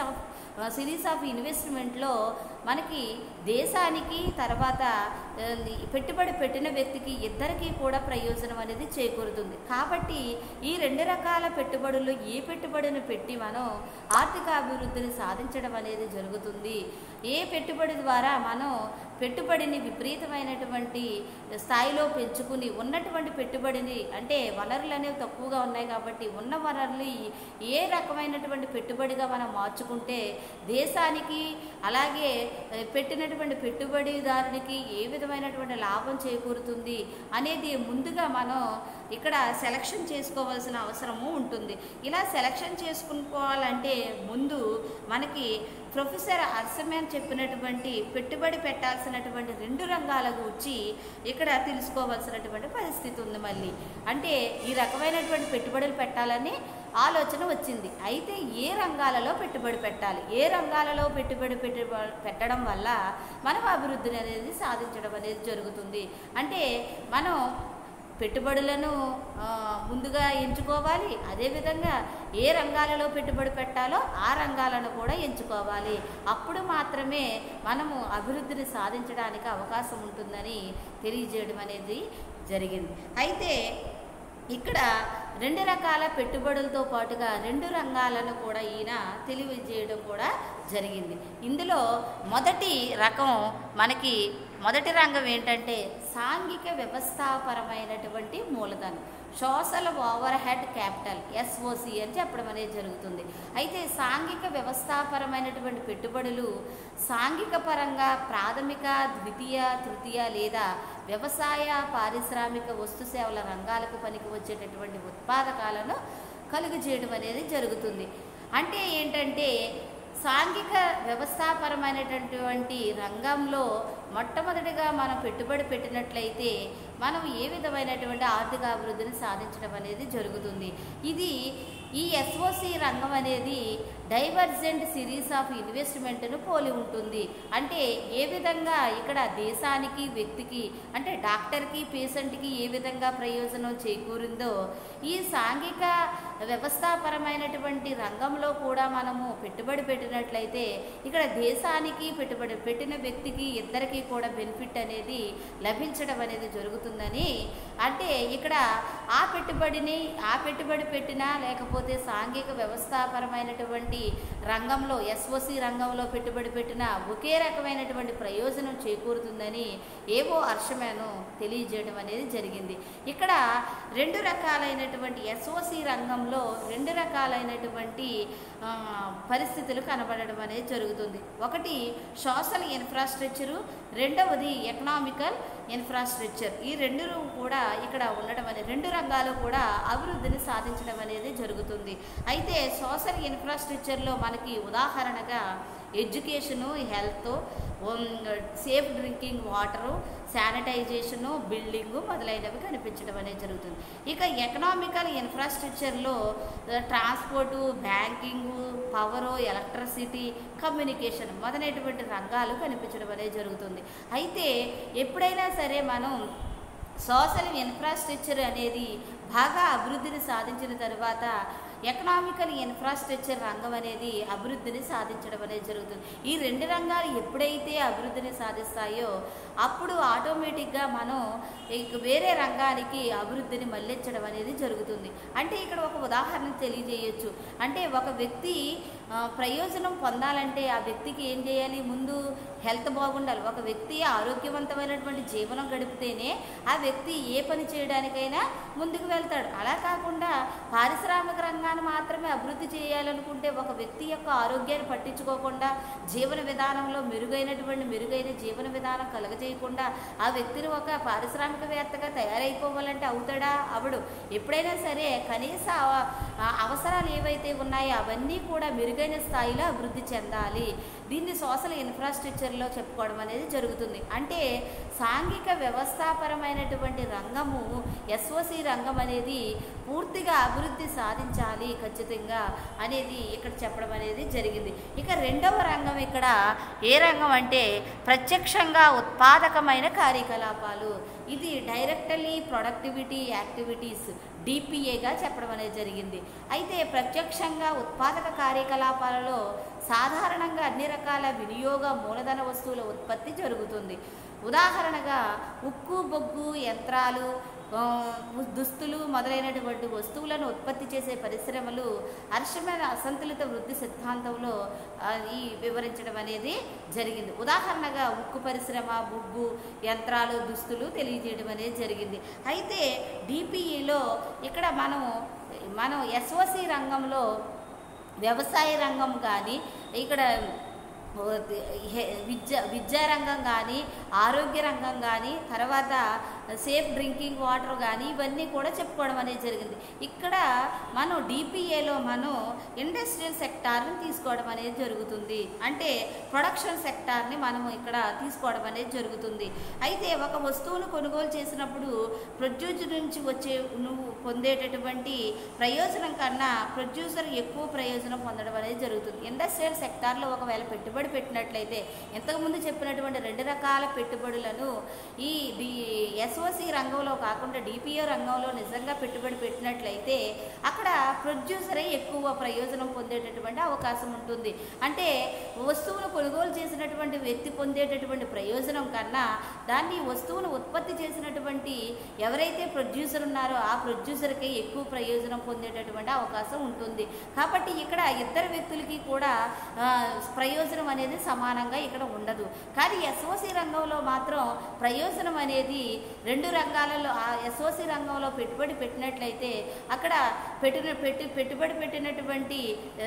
సిరీస్ ఆఫ్ ఇన్వెస్ట్మెంట్లో మనకి దేశానికి తర్వాత పెట్టుబడి పెట్టిన వ్యక్తికి ఇద్దరికీ కూడా ప్రయోజనం అనేది చేకూరుతుంది. కాబట్టి ఈ 2 రకాల పెట్టుబడులు ఏ పెట్టుబడిని పెట్టి మనం ఆర్థిక అభివృద్ధిని సాధించడం అనేది జరుగుతుంది. ఏ పెట్టుబడి ద్వారా మనం పెట్టుబడిని విపరీతమైనటువంటి స్థాయిలో పెంచుకుని ఉన్నటువంటి పెట్టుబడిని అంటే వనరులు అనేవి తక్కువగా ఉన్నాయి కాబట్టి ఉన్న వనరులు ఏ రకమైనటువంటి పెట్టుబడిగా మనం మార్చుకుంటే దేశానికి అలాగే పెట్టినటువంటి పెట్టుబడిదారునికి ఏ విధమైనటువంటి లాభం చేకూరుతుంది అనేది ముందుగా మనం ఇక్కడ సెలక్షన్ చేసుకోవాల్సిన అవసరము ఉంటుంది. ఇలా సెలక్షన్ చేసుకోవాలంటే ముందు మనకి ప్రొఫెసర్ హర్షమేన్ చెప్పినటువంటి పెట్టుబడి పెట్టాల్సినటువంటి 2 రంగాల గురించి ఇక్కడ తెలుసుకోవాల్సినటువంటి పరిస్థితి ఉంది. మళ్ళీ అంటే ఈ రకమైనటువంటి పెట్టుబడులు పెట్టాలని ఆలోచన వచ్చింది. అయితే ఏ రంగాలలో పెట్టుబడి పెట్టాలి, ఏ రంగాలలో పెట్టుబడి పెట్టడం వల్ల మనం అభివృద్ధిని అనేది సాధించడం అనేది జరుగుతుంది. అంటే మనం పెట్టుబడులను ముందుగా ఎంచుకోవాలి. అదేవిధంగా ఏ రంగాలలో పెట్టుబడి పెట్టాలో ఆ రంగాలను కూడా ఎంచుకోవాలి. అప్పుడు మాత్రమే మనము అభివృద్ధిని సాధించడానికి అవకాశం ఉంటుందని తెలియజేయడం అనేది జరిగింది. అయితే ఇక్కడ 2 రకాల పెట్టుబడులతో పాటుగా 2 రంగాలను కూడా ఈయన తెలియజేయడం కూడా జరిగింది. ఇందులో మొదటి రంగం ఏంటంటే సాంఘిక వ్యవస్థాపరమైనటువంటి మూలధనం, social overhead capital, SOC అని చెప్పడం అనేది జరుగుతుంది. అయితే సాంఘిక వ్యవస్థాపరమైనటువంటి పెట్టుబడులు సాంఘిక పరంగా ప్రాథమిక, ద్వితీయ, తృతీయ లేదా వ్యవసాయ, పారిశ్రామిక, వస్తు సేవల రంగాలకు పనికి వచ్చేటటువంటి ఉత్పాదకాలను కలుగజేయడం అనేది జరుగుతుంది. అంటే ఏంటంటే సాంఘిక వ్యవస్థాపరమైనటువంటి రంగంలో మొట్టమొదటిగా మనం పెట్టుబడి పెట్టినట్లయితే మనం ఏ విధమైనటువంటి ఆర్థిక అభివృద్ధిని సాధించడం అనేది జరుగుతుంది. ఈ SOC రంగం అనేది డైవర్జెంట్ సిరీస్ ఆఫ్ ఇన్వెస్ట్మెంట్ను పోలి ఉంటుంది. అంటే ఏ విధంగా ఇక్కడ దేశానికి, వ్యక్తికి అంటే డాక్టర్కి, పేషెంట్కి ఏ విధంగా ప్రయోజనం చేకూరిందో ఈ సాంఘిక వ్యవస్థాపరమైనటువంటి రంగంలో కూడా మనము పెట్టుబడి పెట్టినట్లయితే ఇక్కడ దేశానికి, పెట్టుబడి పెట్టిన వ్యక్తికి ఇద్దరికీ కూడా బెనిఫిట్ అనేది లభించడం అనేది జరుగుతుందని, అంటే ఇక్కడ ఆ పెట్టుబడి పెట్టినా లేకపోతే సాంఘిక వ్యవస్థాపరమైనటువంటి రంగంలో SOC రంగంలో పెట్టుబడి పెట్టినా ఒకే రకమైనటువంటి ప్రయోజనం చేకూరుతుందని ఏవో హర్షమేను తెలియజేయడం అనేది జరిగింది. ఇక్కడ రెండు రకాలైనటువంటి SOC రంగంలో రెండు రకాలైనటువంటి పరిస్థితులు కనబడడం అనేది జరుగుతుంది. ఒకటి సోషల్ ఇన్ఫ్రాస్ట్రక్చరు, రెండవది ఎకనామికల్ ఇన్ఫ్రాస్ట్రక్చర్. ఈ రెండు కూడా ఇక్కడ ఉండడం అనేది రెండు రంగాలు కూడా అభివృద్ధిని సాధించడం అనేది జరుగుతుంది. అయితే సోషల్ ఇన్ఫ్రాస్ట్రక్చర్లో మనకి ఉదాహరణగా education, health, safe drinking water, sanitization, building మొదలైనవి కనిపించడం అనేది జరుగుతుంది. ఇక ఎకనామికల్ ఇన్ఫ్రాస్ట్రక్చర్లో transport, banking, power, electricity, communication మొదలైనటువంటి రంగాలు కనిపించడం అనేది జరుగుతుంది. అయితే ఎప్పుడైనా సరే మనం సోషల్ ఇన్ఫ్రాస్ట్రక్చర్ అనేది బాగా అభివృద్ధిని సాధించిన తర్వాత ఎకనామికల్ ఇన్ఫ్రాస్ట్రక్చర్ రంగం అనేది అభివృద్ధిని సాధించడం అనేది జరుగుతుంది. ఈ రెండు రంగాలు ఎప్పుడైతే అభివృద్ధిని సాధిస్తాయో అప్పుడు ఆటోమేటిక్గా మనం వేరే రంగానికి అభివృద్ధిని మళ్ళించడం అనేది జరుగుతుంది. అంటే ఇక్కడ ఒక ఉదాహరణ తెలియజేయచ్చు. అంటే ఒక వ్యక్తి ప్రయోజనం పొందాలంటే ఆ వ్యక్తికి ఏం చేయాలి? ముందు హెల్త్ బాగుండాలి. ఒక వ్యక్తి ఆరోగ్యవంతమైనటువంటి జీవనం గడిపితేనే ఆ వ్యక్తి ఏ పని చేయడానికైనా ముందుకు వెళ్తాడు. అలా కాకుండా పారిశ్రామిక రంగాన్ని మాత్రమే అభివృద్ధి చేయాలనుకుంటే ఒక వ్యక్తి యొక్క ఆరోగ్యాన్ని పట్టించుకోకుండా జీవన విధానంలో మెరుగైన జీవన విధానం కలగజేయకుండా ఆ వ్యక్తిని ఒక పారిశ్రామికవేత్తగా తయారైపోవాలంటే అవుతాడా? అవడు. ఎప్పుడైనా సరే కనీస అవసరాలు ఏవైతే ఉన్నాయో అవన్నీ కూడా మెరుగైన స్థాయిలో అభివృద్ధి చెందాలి. దీన్ని సోషల్ ఇన్ఫ్రాస్ట్రక్చర్లో చెప్పుకోవడం అనేది జరుగుతుంది. అంటే సాంఘిక వ్యవస్థాపరమైనటువంటి రంగము SOC రంగం అనేది పూర్తిగా అభివృద్ధి సాధించాలి ఖచ్చితంగా అనేది ఇక్కడ చెప్పడం అనేది జరిగింది. ఇక రెండవ రంగం ఇక్కడ ఏ రంగం అంటే ప్రత్యక్షంగా ఉత్పాదకమైన కార్యకలాపాలు. ఇది డైరెక్ట్లీ ప్రొడక్టివిటీ యాక్టివిటీస్ DPAగా చెప్పడం అనేది జరిగింది. అయితే ప్రత్యక్షంగా ఉత్పాదక కార్యకలాపాలలో సాధారణంగా అన్ని రకాల వినియోగ మూలధన వస్తువుల ఉత్పత్తి జరుగుతుంది. ఉదాహరణగా ఉక్కు, బొగ్గు, యంత్రాలు, దుస్తులు మొదలైనటువంటి వస్తువులను ఉత్పత్తి చేసే పరిశ్రమలు హర్షమైన అసంతులిత వృద్ధి సిద్ధాంతంలో ఈ వివరించడం అనేది జరిగింది. ఉదాహరణగా ఉక్కు పరిశ్రమ, బొగ్గు, యంత్రాలు, దుస్తులు తెలియజేయడం అనేది జరిగింది. అయితే DPEలో ఇక్కడ మనం SOC రంగంలో వ్యవసాయ రంగం కానీ, ఇక్కడ విద్యారంగం కానీ, ఆరోగ్య రంగం కానీ, తర్వాత సేఫ్ డ్రింకింగ్ వాటర్ కానీ ఇవన్నీ కూడా చెప్పుకోవడం అనేది జరిగింది. ఇక్కడ మనం DPAలో మనం ఇండస్ట్రియల్ సెక్టార్ని తీసుకోవడం అనేది జరుగుతుంది. అంటే ప్రొడక్షన్ సెక్టార్ని మనము ఇక్కడ తీసుకోవడం అనేది జరుగుతుంది. అయితే ఒక వస్తువును కొనుగోలు చేసినప్పుడు ప్రొడ్యూసర్ నుంచి నువ్వు పొందేటటువంటి ప్రయోజనం కన్నా ప్రొడ్యూసర్ ఎక్కువ ప్రయోజనం పొందడం అనేది జరుగుతుంది. ఇండస్ట్రియల్ సెక్టార్లో ఒకవేళ పెట్టుబడి పెట్టినట్లయితే ఇంతకుముందు చెప్పినటువంటి రెండు రకాల పెట్టుబడులను ఈ ఎస్ఓసి రంగంలో కాకుండా డిపిఏ రంగంలో నిజంగా పెట్టుబడి పెట్టినట్లయితే అక్కడ ప్రొడ్యూసరే ఎక్కువ ప్రయోజనం పొందేటటువంటి అవకాశం ఉంటుంది. అంటే వస్తువును కొనుగోలు చేసినటువంటి వ్యక్తి పొందేటటువంటి ప్రయోజనం కన్నా దాన్ని వస్తువును ఉత్పత్తి చేసినటువంటి ఎవరైతే ప్రొడ్యూసర్ ఉన్నారో ఆ ప్రొడ్యూసర్కే ఎక్కువ ప్రయోజనం పొందేటటువంటి అవకాశం ఉంటుంది. కాబట్టి ఇక్కడ ఇద్దరు వ్యక్తులకి కూడా ప్రయోజనం అనేది సమానంగా ఇక్కడ ఉండదు. కానీ ఎస్ఓసి రంగంలో మాత్రం ప్రయోజనం అనేది రెండు రంగాలలో ఆ ఎస్ఓసి రంగంలో పెట్టుబడి పెట్టినట్లయితే అక్కడ పెట్టుబడి పెట్టినటువంటి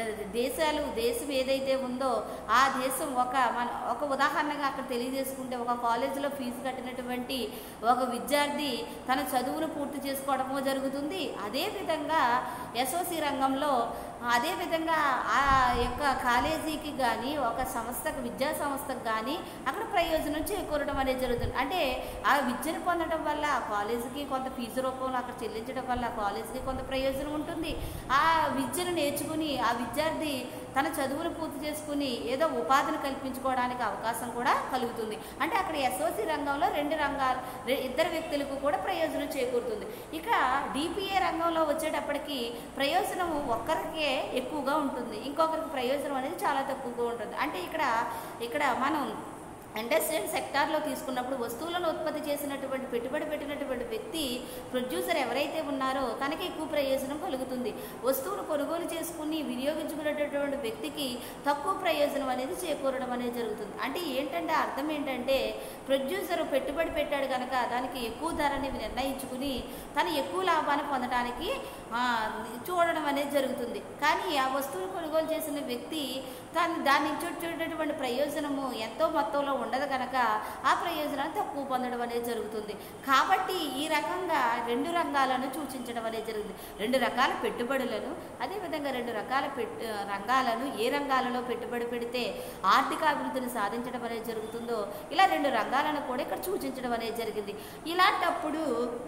దేశం ఏదైతే ఉందో ఆ దేశం ఒక ఉదాహరణగా అక్కడ తెలియజేసుకుంటే ఒక కాలేజీలో ఫీజు కట్టినటువంటి ఒక విద్యార్థి తన చదువును పూర్తి చేసుకోవడమో జరుగుతుంది. అదేవిధంగా ఎస్ఓసి రంగంలో అదేవిధంగా ఆ యొక్క కాలేజీకి కానీ ఒక సంస్థకు విద్యా సంస్థకు కానీ అక్కడ ప్రయోజనం చేకూరడం అనేది జరుగుతుంది. అంటే ఆ విద్యను పొందడం వల్ల ఆ కాలేజీకి కొంత ఫీజు రూపంలో అక్కడ చెల్లించడం వల్ల ఆ కాలేజీకి కొంత ప్రయోజనం ఉంటుంది. ఆ విద్యను నేర్చుకుని ఆ విద్యార్థి తన చదువును పూర్తి చేసుకుని ఏదో ఉపాధిని కల్పించుకోవడానికి అవకాశం కూడా కలుగుతుంది. అంటే అక్కడ ఎస్ఓసి రంగంలో ఇద్దరు వ్యక్తులకు కూడా ప్రయోజనం చేకూరుతుంది. ఇక డిపిఏ రంగంలో వచ్చేటప్పటికి ప్రయోజనం ఒక్కరికే ఎక్కువగా ఉంటుంది, ఇంకొకరికి ప్రయోజనం అనేది చాలా తక్కువగా ఉంటుంది. అంటే ఇక్కడ మనం ఇండస్ట్రియల్ సెక్టార్లో తీసుకున్నప్పుడు వస్తువులను ఉత్పత్తి చేసినటువంటి పెట్టుబడి పెట్టినటువంటి వ్యక్తి ప్రొడ్యూసర్ ఎవరైతే ఉన్నారో తనకి ఎక్కువ ప్రయోజనం కలుగుతుంది. వస్తువును కొనుగోలు చేసుకుని వినియోగించుకునేటటువంటి వ్యక్తికి తక్కువ ప్రయోజనం అనేది చేకూరడం అనేది జరుగుతుంది. అంటే ఏంటంటే అర్థం ఏంటంటే ప్రొడ్యూసర్ పెట్టుబడి పెట్టాడు కనుక దానికి ఎక్కువ ధరని నిర్ణయించుకుని తను ఎక్కువ లాభాన్ని పొందడానికి చూడడం అనేది జరుగుతుంది. కానీ ఆ వస్తువును కొనుగోలు చేసిన వ్యక్తి దాని నుంచి వచ్చేటటువంటి ప్రయోజనము ఎంతో మొత్తంలో ఉండదు కనుక ఆ ప్రయోజనాన్ని తక్కువ పొందడం అనేది జరుగుతుంది. కాబట్టి ఈ రకంగా రెండు రంగాలను సూచించడం అనేది జరుగుతుంది. రెండు రకాల పెట్టుబడులను అదేవిధంగా రెండు రకాల రంగాలను ఏ రంగాలలో పెట్టుబడి పెడితే ఆర్థిక అభివృద్ధిని సాధించడం అనేది జరుగుతుందో ఇలా రెండు రంగాలను కూడా ఇక్కడ సూచించడం అనేది జరిగింది. ఇలాంటప్పుడు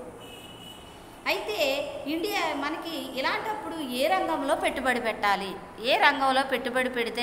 అయితే ఇండియా మనకి ఇలాంటప్పుడు ఏ రంగంలో పెట్టుబడి పెట్టాలి, ఏ రంగంలో పెట్టుబడి పెడితే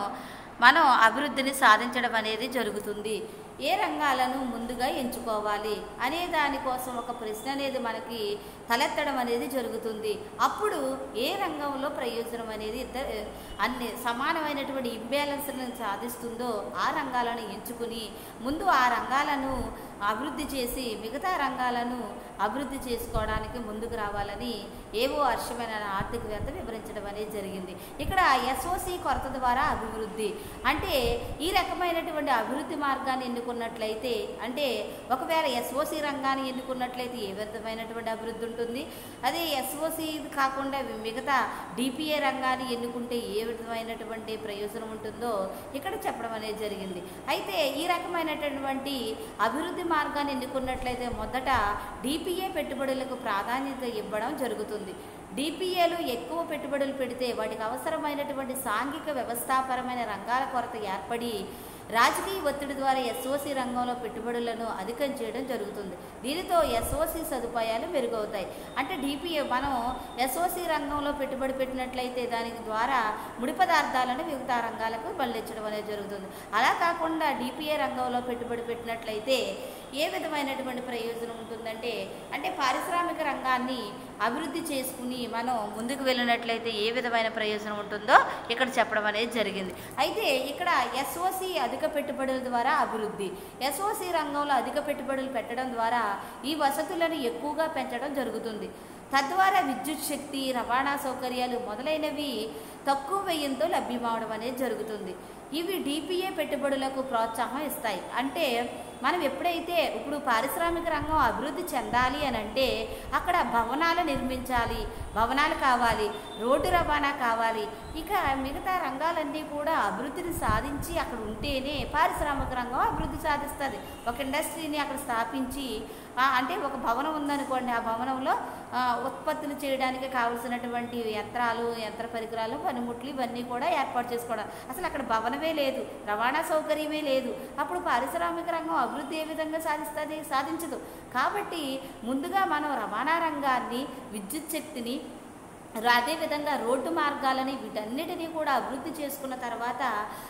మనం అభివృద్ధిని సాధించడం అనేది జరుగుతుంది, ఏ రంగాలను ముందుగా ఎంచుకోవాలి అనే దానికోసం ఒక ప్రశ్న అనేది మనకి తలెత్తడం అనేది జరుగుతుంది. అప్పుడు ఏ రంగంలో ప్రయోజనం అనేది అన్ని సమానమైనటువంటి ఇంబ్యాలెన్స్ను సాధిస్తుందో ఆ రంగాలను ఎంచుకుని ముందు ఆ రంగాలను అభివృద్ధి చేసి మిగతా రంగాలను అభివృద్ధి చేసుకోవడానికి ముందుకు రావాలని ఏవో హర్షమైన ఆర్థికవేత్త వివరించడం అనేది జరిగింది. ఇక్కడ ఎస్ఓసి కొరత ద్వారా అభివృద్ధి అంటే ఈ రకమైనటువంటి అభివృద్ధి మార్గాన్ని ఎన్నుకున్నట్లయితే అంటే ఒకవేళ ఎస్ఓసి రంగాన్ని ఎన్నుకున్నట్లయితే ఏ విధమైనటువంటి అభివృద్ధి ఉంటుంది, అదే ఎస్ఓసి కాకుండా మిగతా డిపిఏ రంగాన్ని ఎన్నుకుంటే ఏ విధమైనటువంటి ప్రయోజనం ఉంటుందో ఇక్కడ చెప్పడం అనేది జరిగింది. అయితే ఈ రకమైనటువంటి అభివృద్ధి మార్గాన్ని ఎన్నుకున్నట్లయితే మొదట డిపిఏ పెట్టుబడులకు ప్రాధాన్యత ఇవ్వడం జరుగుతుంది. డిపిఏలు ఎక్కువ పెట్టుబడులు పెడితే వాటికి అవసరమైనటువంటి సాంఘిక వ్యవస్థాపరమైన రంగాల కొరత ఏర్పడి రాజకీయ ఒత్తిడి ద్వారా ఎస్ఓసి రంగంలో పెట్టుబడులను అధికం చేయడం జరుగుతుంది. దీనితో ఎస్ఓసి సదుపాయాలు మెరుగవుతాయి. అంటే డిపిఏ మనం ఎస్ఓసి రంగంలో పెట్టుబడి పెట్టినట్లయితే దానికి ద్వారా ముడి పదార్థాలను మిగతా రంగాలకు మళ్ళించడం అనేది జరుగుతుంది. అలా కాకుండా డిపిఏ రంగంలో పెట్టుబడి పెట్టినట్లయితే ఏ విధమైనటువంటి ప్రయోజనం ఉంటుందంటే అంటే పారిశ్రామిక రంగాన్ని అభివృద్ధి చేసుకుని మనం ముందుకు వెళ్ళినట్లయితే ఏ విధమైన ప్రయోజనం ఉంటుందో ఇక్కడ చెప్పడం అనేది జరిగింది. అయితే ఇక్కడ ఎస్ఓసి అధిక పెట్టుబడుల ద్వారా అభివృద్ధి, ఎస్ఓసి రంగంలో అధిక పెట్టుబడులు పెట్టడం ద్వారా ఈ వసతులను ఎక్కువగా పెంచడం జరుగుతుంది. తద్వారా విద్యుత్ శక్తి, రవాణా సౌకర్యాలు మొదలైనవి తక్కువ వ్యయంతో లభ్యమవడం అనేది జరుగుతుంది. ఇవి డిపిఏ పెట్టుబడులకు ప్రోత్సాహం ఇస్తాయి. అంటే మనం ఎప్పుడైతే ఇప్పుడు పారిశ్రామిక రంగం అభివృద్ధి చెందాలి అని అంటే అక్కడ భవనాలు నిర్మించాలి, భవనాలు కావాలి, రోడ్డు రవాణా కావాలి, ఇక మిగతా రంగాలన్నీ కూడా అభివృద్ధిని సాధించి అక్కడ ఉంటేనే పారిశ్రామిక రంగం అభివృద్ధి సాధిస్తుంది. ఒక ఇండస్ట్రీని అక్కడ స్థాపించి అంటే ఒక భవనం ఉందనుకోండి, ఆ భవనంలో ఉత్పత్తులు చేయడానికి కావలసినటువంటి యంత్రాలు, యంత్ర పరికరాలు, పనిముట్లు ఇవన్నీ కూడా ఏర్పాటు చేసుకోవడం. అసలు అక్కడ భవనమే లేదు, రవాణా సౌకర్యమే లేదు, అప్పుడు పారిశ్రామిక రంగం అభివృద్ధి ఏ విధంగా సాధించదు. కాబట్టి ముందుగా మనం రవాణా రంగాన్ని, విద్యుత్ శక్తిని, అదేవిధంగా రోడ్డు మార్గాలని వీటన్నిటినీ కూడా అభివృద్ధి చేసుకున్న తర్వాత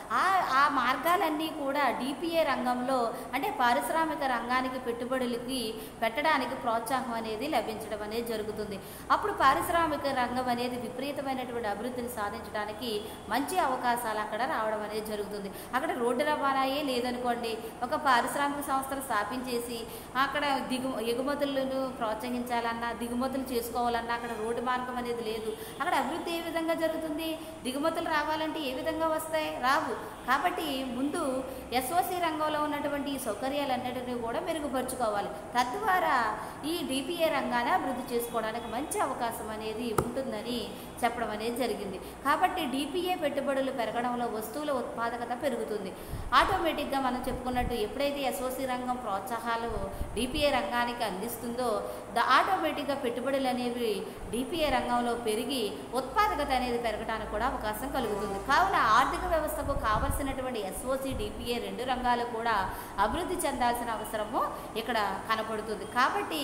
ఆ మార్గాలన్నీ కూడా డిపిఏ రంగంలో అంటే పారిశ్రామిక రంగానికి పెట్టుబడులకి పెట్టడానికి ప్రోత్సాహం అనేది లభించడం అనేది జరుగుతుంది. అప్పుడు పారిశ్రామిక రంగం అనేది విపరీతమైనటువంటి అభివృద్ధిని సాధించడానికి మంచి అవకాశాలు అక్కడ రావడం అనేది జరుగుతుంది. అక్కడ రోడ్డు రవాణాయే లేదనుకోండి, ఒక పారిశ్రామిక సంస్థను స్థాపించేసి అక్కడ ఎగుమతులను ప్రోత్సహించాలన్నా దిగుమతులు చేసుకోవాలన్నా అక్కడ రోడ్డు మార్గం అనేది లేదు. అక్కడ అభివృద్ధి ఏ విధంగా జరుగుతుంది? దిగుమతులు రావాలంటే ఏ విధంగా వస్తాయి? రావు. కాబట్టి ముందు ఎస్ఓసి రంగంలో ఉన్నటువంటి ఈ సౌకర్యాలన్నిటినీ కూడా మెరుగుపరుచుకోవాలి. తద్వారా ఈ డిపిఏ రంగాన్ని అభివృద్ధి చేసుకోవడానికి మంచి అవకాశం అనేది ఉంటుందని చెప్పడం అనేది జరిగింది. కాబట్టి డిపిఏ పెట్టుబడులు పెరగడంలో వస్తువుల ఉత్పాదకత పెరుగుతుంది. ఆటోమేటిక్గా మనం చెప్పుకున్నట్టు ఎప్పుడైతే ఎస్ఓసి రంగం ప్రోత్సాహాలు డిపిఏ రంగానికి అందిస్తుందో ఆటోమేటిక్గా పెట్టుబడులు అనేవి డిపిఏ రంగంలో పెరిగి ఉత్పాదకత అనేది పెరగడానికి కూడా అవకాశం కలుగుతుంది. కావున ఆర్థిక వ్యవస్థకు కావలసినటువంటి ఎస్ఓసి డిపిఏ రెండు రంగాలు కూడా అభివృద్ధి చెందాల్సిన అవసరము ఇక్కడ కనపడుతుంది. కాబట్టి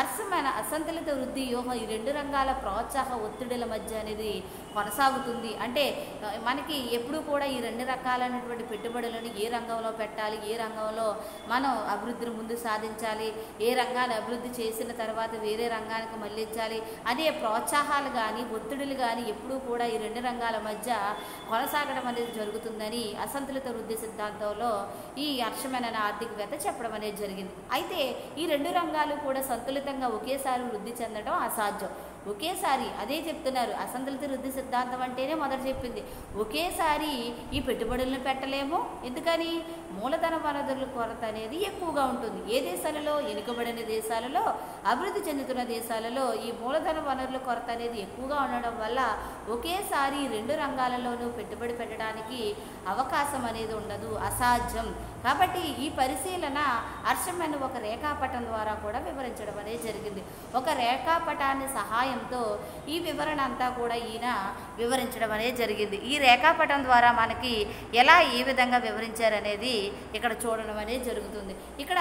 అసంతులిత వృద్ధి వ్యూహం ఈ రెండు రంగాల ప్రోత్సాహ ఒత్తిడుల మధ్య అనేది కొనసాగుతుంది. అంటే మనకి ఎప్పుడు కూడా ఈ రెండు రకాలైనటువంటి పెట్టుబడులను ఏ రంగంలో పెట్టాలి, ఏ రంగంలో మనం అభివృద్ధిని ముందు సాధించాలి, ఏ రంగాన్ని అభివృద్ధి చేసిన తర్వాత వేరే రంగానికి మళ్ళించాలి అనే ప్రోత్సాహాలు కానీ ఒత్తిడులు కానీ ఎప్పుడూ కూడా ఈ రెండు రంగాల మధ్య కొనసాగడం అనేది జరుగుతుందని అసంతులిత వృద్ధి సిద్ధాంతంలో ఈ హర్షమైన ఆర్థికవేత్త చెప్పడం అనేది జరిగింది. అయితే ఈ రెండు రంగాలు కూడా సంతులితంగా ఒకేసారి వృద్ధి చెందడం అసాధ్యం. ఒకేసారి అదే చెప్తున్నారు. అసంతులిత వృద్ధి సిద్ధాంతం అంటేనే మొదట చెప్పింది ఒకేసారి ఈ పెట్టుబడులను పెట్టలేము. ఎందుకని? మూలధన వనరుల కొరత అనేది ఎక్కువగా ఉంటుంది. ఏ దేశాలలో? వెనుకబడిన దేశాలలో, అభివృద్ధి చెందుతున్న దేశాలలో ఈ మూలధన వనరుల కొరత అనేది ఎక్కువగా ఉండడం వల్ల ఒకేసారి రెండు రంగాలలోనూ పెట్టుబడి పెట్టడానికి అవకాశం అనేది ఉండదు, అసాధ్యం. కాబట్టి ఈ పరిశీలన హర్షమైన ఒక రేఖాపటం ద్వారా కూడా వివరించడం అనేది జరిగింది. ఒక రేఖాపటాన్ని సహాయంతో ఈ వివరణ అంతా కూడా ఈయన వివరించడం అనేది జరిగింది. ఈ రేఖాపటం ద్వారా మనకి ఎలా ఏ విధంగా వివరించారనేది ఇక్కడ చూడడం అనేది జరుగుతుంది. ఇక్కడ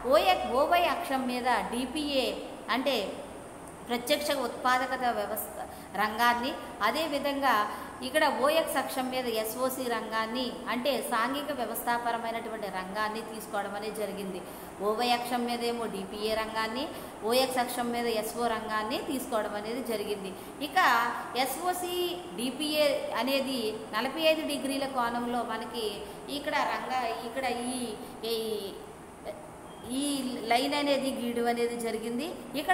ఓవై అక్షం మీద డిపిఏ అంటే ప్రత్యక్ష ఉత్పాదకత వ్యవస్థ రంగాన్ని, అదేవిధంగా ఇక్కడ ఓఎక్స్ అక్షం మీద ఎస్ఓసి రంగాన్ని అంటే సాంఘిక వ్యవస్థాపరమైనటువంటి రంగాన్ని తీసుకోవడం అనేది జరిగింది. ఓవై అక్షం మీద ఏమో డిపిఏ రంగాన్ని, ఓఎక్స్ అక్షం మీద ఎస్ఓ రంగాన్ని తీసుకోవడం అనేది జరిగింది. ఇక ఎస్ఓసి డిపిఏ అనేది 45 డిగ్రీల కోణంలో మనకి ఇక్కడ ఈ లైన్ అనేది గీయడం అనేది జరిగింది. ఇక్కడ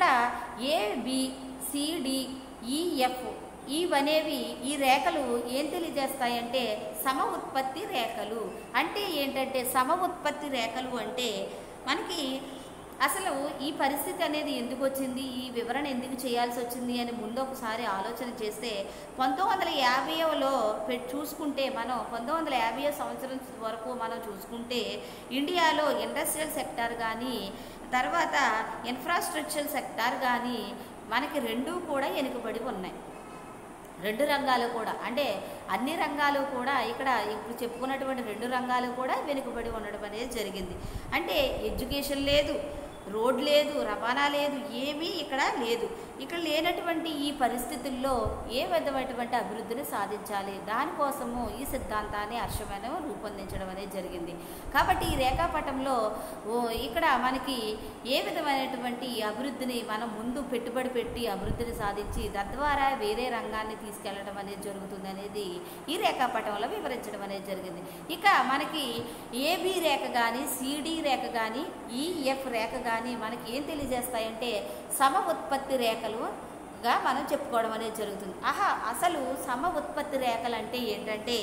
ABCDEF ఇవనేవి ఈ రేఖలు ఏం తెలియజేస్తాయంటే సమ ఉత్పత్తి రేఖలు. అంటే ఏంటంటే సమ ఉత్పత్తి రేఖలు అంటే మనకి అసలు ఈ పరిస్థితి అనేది ఎందుకు వచ్చింది, ఈ వివరణ ఎందుకు చేయాల్సి వచ్చింది అని ముందు ఒకసారి ఆలోచన చేస్తే 1950లో చూసుకుంటే మనం 1950 సంవత్సరం వరకు మనం చూసుకుంటే ఇండియాలో ఇండస్ట్రియల్ సెక్టార్ కానీ తర్వాత ఇన్ఫ్రాస్ట్రక్చర్ సెక్టార్ కానీ మనకి రెండూ కూడా వెనుకబడి ఉన్నాయి. రెండు రంగాలు కూడా అంటే అన్ని రంగాలు కూడా ఇక్కడ ఇప్పుడు చెప్పుకున్నటువంటి రెండు రంగాలు కూడా వెనుకబడి ఉండడం అనేది జరిగింది. అంటే ఎడ్యుకేషన్ లేదు, రోడ్ లేదు, రవాణా లేదు, ఏమీ ఇక్కడ లేదు. ఇక్కడ లేనటువంటి ఈ పరిస్థితుల్లో ఏ విధమైనటువంటి అభివృద్ధిని సాధించాలి, దానికోసము ఈ సిద్ధాంతాన్ని హర్షమైన రూపొందించడం అనేది జరిగింది. కాబట్టి ఈ రేఖాపటంలో ఇక్కడ మనకి ఏ విధమైనటువంటి అభివృద్ధిని మనం ముందు పెట్టుబడి పెట్టి అభివృద్ధిని సాధించి తద్వారా వేరే రంగాన్ని తీసుకెళ్లడం అనేది జరుగుతుంది అనేది ఈ రేఖాపటంలో వివరించడం అనేది జరిగింది. ఇక మనకి ఏబి రేఖ కానీ సిడి రేఖ కానీ ఈఎఫ్ రేఖ కానీ మనకి ఏం తెలియజేస్తాయంటే సమ ఉత్పత్తి రేఖలుగా మనం చెప్పుకోవడం అనేది జరుగుతుంది. అసలు సమ ఉత్పత్తి రేఖలు అంటే ఏంటంటే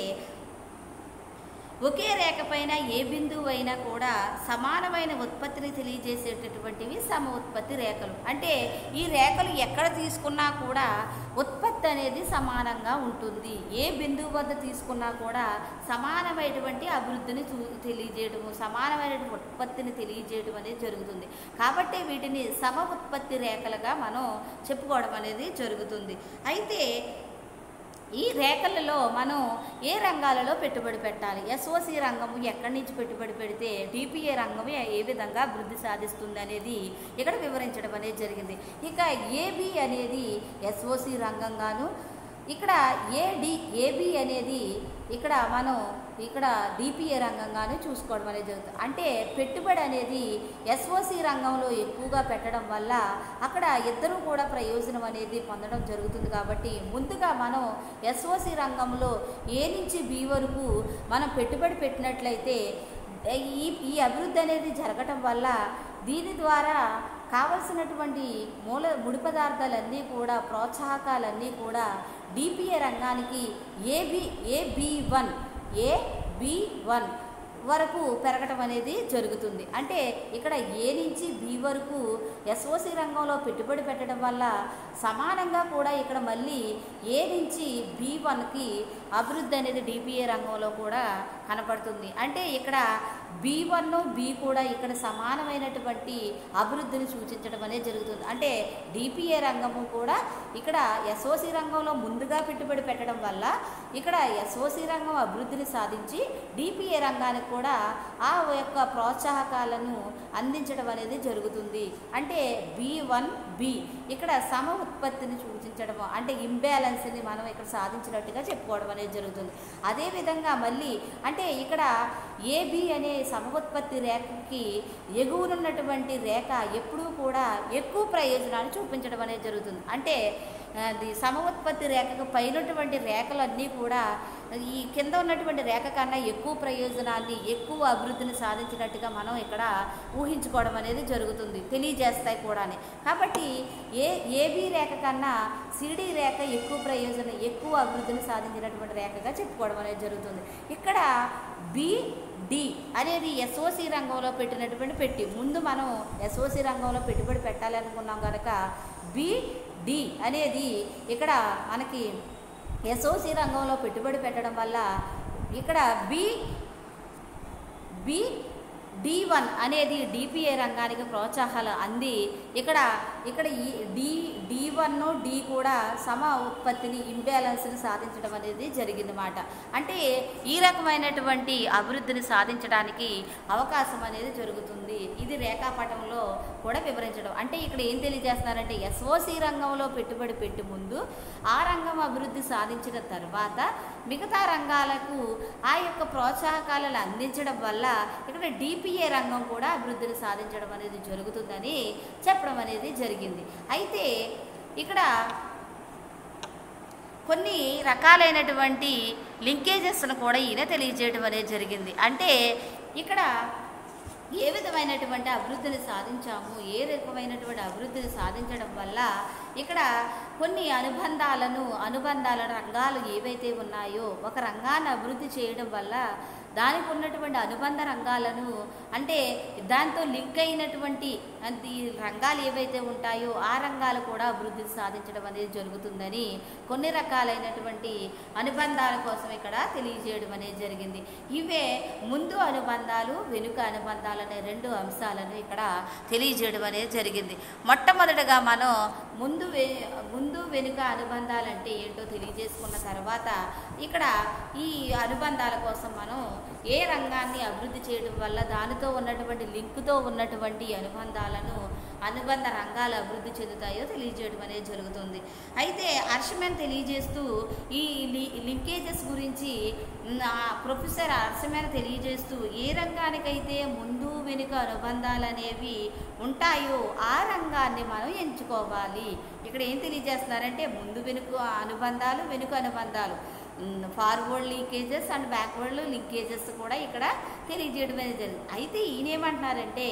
ఒకే రేఖ పైన ఏ బిందువు అయినా కూడా సమానమైన ఉత్పత్తిని తెలియజేసేటటువంటివి సమ ఉత్పత్తి రేఖలు. అంటే ఈ రేఖలు ఎక్కడ తీసుకున్నా కూడా ఉత్పత్తి అనేది సమానంగా ఉంటుంది. ఏ బిందువు వద్ద తీసుకున్నా కూడా సమానమైనటువంటి అభివృద్ధిని తెలియజేయడము, సమానమైనటువంటి ఉత్పత్తిని తెలియజేయడం అనేది జరుగుతుంది. కాబట్టి వీటిని సమ ఉత్పత్తి రేఖలుగా మనం చెప్పుకోవడం అనేది జరుగుతుంది. అయితే ఈ రేఖలలో మనం ఏ రంగాలలో పెట్టుబడి పెట్టాలి, ఎస్ఓసి రంగము ఎక్కడి నుంచి పెట్టుబడి పెడితే డిపిఏ రంగం ఏ విధంగా అభివృద్ధి సాధిస్తుంది అనేది ఇక్కడ వివరించడం అనేది జరిగింది. ఇక ఏబి అనేది ఎస్ఓసి రంగంగాను, ఇక్కడ ఏబి అనేది ఇక్కడ మనం ఇక్కడ డిపిఏ రంగంగానే చూసుకోవడం అనేది జరుగుతుంది. అంటే పెట్టుబడి అనేది ఎస్ఓసి రంగంలో ఎక్కువగా పెట్టడం వల్ల అక్కడ ఇద్దరూ కూడా ప్రయోజనం అనేది పొందడం జరుగుతుంది. కాబట్టి ముందుగా మనం ఎస్ఓసి రంగంలో ఏ నుంచి బి వరకు మనం పెట్టుబడి పెట్టినట్లయితే ఈ అభివృద్ధి అనేది జరగటం వల్ల దీని ద్వారా కావలసినటువంటి ముడి పదార్థాలన్నీ కూడా ప్రోత్సాహకాలన్నీ కూడా డిపిఏ రంగానికి ఏబి1 వరకు పెరగటం అనేది జరుగుతుంది. అంటే ఇక్కడ ఏ నుంచి బి వరకు ఎస్ఓసి రంగంలో పెట్టుబడి పెట్టడం వల్ల సమానంగా కూడా ఇక్కడ మళ్ళీ ఏ నుంచి బి1కి అభివృద్ధి అనేది డిపిఏ రంగంలో కూడా కనపడుతుంది. అంటే ఇక్కడ బి1 బి కూడా ఇక్కడ సమానమైనటువంటి అభివృద్ధిని సూచించడం అనేది జరుగుతుంది. అంటే డిపిఏ రంగము కూడా ఇక్కడ ఎస్ఓసి రంగంలో ముందుగా పెట్టుబడి పెట్టడం వల్ల ఇక్కడ ఎస్ఓసి రంగం అభివృద్ధిని సాధించి డిపిఏ రంగానికి కూడా ఆ యొక్క ప్రోత్సాహకాలను అందించడం అనేది జరుగుతుంది. అంటే బి1 బి ఇక్కడ సమ ఉత్పత్తిని సూచించడం, అంటే ఇంబ్యాలెన్స్ని మనం ఇక్కడ సాధించినట్టుగా చెప్పుకోవడం అనేది జరుగుతుంది. అదేవిధంగా మళ్ళీ అంటే ఇక్కడ ఏబి అనే సమోత్పత్తి రేఖకి ఎగువనున్నటువంటి రేఖ ఎప్పుడూ కూడా ఎక్కువ ప్రయోజనాలు చూపించడం అనేది జరుగుతుంది. అంటే సమోత్పత్తి రేఖకు పైనటువంటి రేఖలన్నీ కూడా ఈ కింద ఉన్నటువంటి రేఖ కన్నా ఎక్కువ ప్రయోజనాన్ని ఎక్కువ అభివృద్ధిని సాధించినట్టుగా మనం ఇక్కడ ఊహించుకోవడం అనేది జరుగుతుంది, తెలియజేస్తాయి కూడా. కాబట్టి ఏబి రేఖ కన్నా సిడి రేఖ ఎక్కువ ప్రయోజనం ఎక్కువ అభివృద్ధిని సాధించినటువంటి రేఖగా చెప్పుకోవడం అనేది జరుగుతుంది. ఇక్కడ డి అనేది ఎస్ఓసి రంగంలో పెట్టినటువంటి పెట్టి ముందు మనం ఎస్ఓసి రంగంలో పెట్టుబడి పెట్టాలనుకున్నాం కనుక డి అనేది ఇక్కడ మనకి ఎస్ఓసి రంగంలో పెట్టుబడి పెట్టడం వల్ల ఇక్కడ D1 అనేది డిపిఏ రంగానికి ప్రోత్సాహాలు అంది ఇక్కడ ఈ D1 D కూడా సమ ఉత్పత్తిని ఇంబ్యాలెన్స్ని సాధించడం అనేది జరిగిందన్నమాట. అంటే ఈ రకమైనటువంటి అభివృద్ధిని సాధించడానికి అవకాశం అనేది జరుగుతుంది. ఇది రేఖాపటంలో కూడా వివరించడం. అంటే ఇక్కడ ఏం తెలియజేస్తున్నారంటే ఎస్ఓసి రంగంలో పెట్టుబడి పెట్టి ముందు ఆ రంగం అభివృద్ధి సాధించిన తర్వాత మిగతా రంగాలకు ఆ యొక్క ప్రోత్సాహకాలను అందించడం వల్ల ఇక్కడ డిపిఏ రంగం కూడా అభివృద్ధిని సాధించడం అనేది జరుగుతుందని చెప్పడం అనేది జరిగింది. అయితే ఇక్కడ కొన్ని రకాలైనటువంటి లింకేజెస్ను కూడా ఈయన తెలియజేయడం అనేది జరిగింది. అంటే ఇక్కడ ఏ విధమైనటువంటి అభివృద్ధిని సాధించాము, ఏ రకమైనటువంటి అభివృద్ధిని సాధించడం వల్ల ఇక్కడ కొన్ని అనుబంధాల రంగాలు ఏవైతే ఉన్నాయో ఒక రంగాన్ని అభివృద్ధి చేయడం వల్ల దానికి ఉన్నటువంటి అనుబంధ రంగాలను అంటే దాంతో లింక్ అయినటువంటి రంగాలు ఏవైతే ఉంటాయో ఆ రంగాలు కూడా అభివృద్ధి సాధించడం అనేది జరుగుతుందని కొన్ని రకాలైనటువంటి అనుబంధాల కోసం ఇక్కడ తెలియజేయడం అనేది జరిగింది. ఇవే ముందు అనుబంధాలు వెనుక అనుబంధాలు అనే రెండు అంశాలను ఇక్కడ తెలియజేయడం అనేది జరిగింది. మొట్టమొదటిగా మనం ముందు వెనుక అనుబంధాలు అంటే ఏంటో తెలియజేసుకున్న తర్వాత ఇక్కడ ఈ అనుబంధాల కోసం మనం ఏ రంగాన్ని అభివృద్ధి చేయడం వల్ల దానితో ఉన్నటువంటి లింకుతో ఉన్నటువంటి అనుబంధ రంగాలు అభివృద్ధి చెందుతాయో తెలియజేయడం అనేది జరుగుతుంది. అయితే హర్షమెన్ తెలియజేస్తూ ఈ లింకేజెస్ గురించి ప్రొఫెసర్ హర్షమెన్ తెలియజేస్తూ ఏ రంగానికైతే ముందు వెనుక అనుబంధాలు అనేవి ఉంటాయో ఆ రంగాన్ని మనం ఎంచుకోవాలి. ఇక్కడ ఏం తెలియజేస్తున్నారంటే ముందు వెనుక అనుబంధాలు వెనుక అనుబంధాలు forward linkages and backward linkages కూడా ఇక్కడ తెలియజేయడం అనేది జరిగింది. అయితే ఈయన ఏమంటున్నారంటే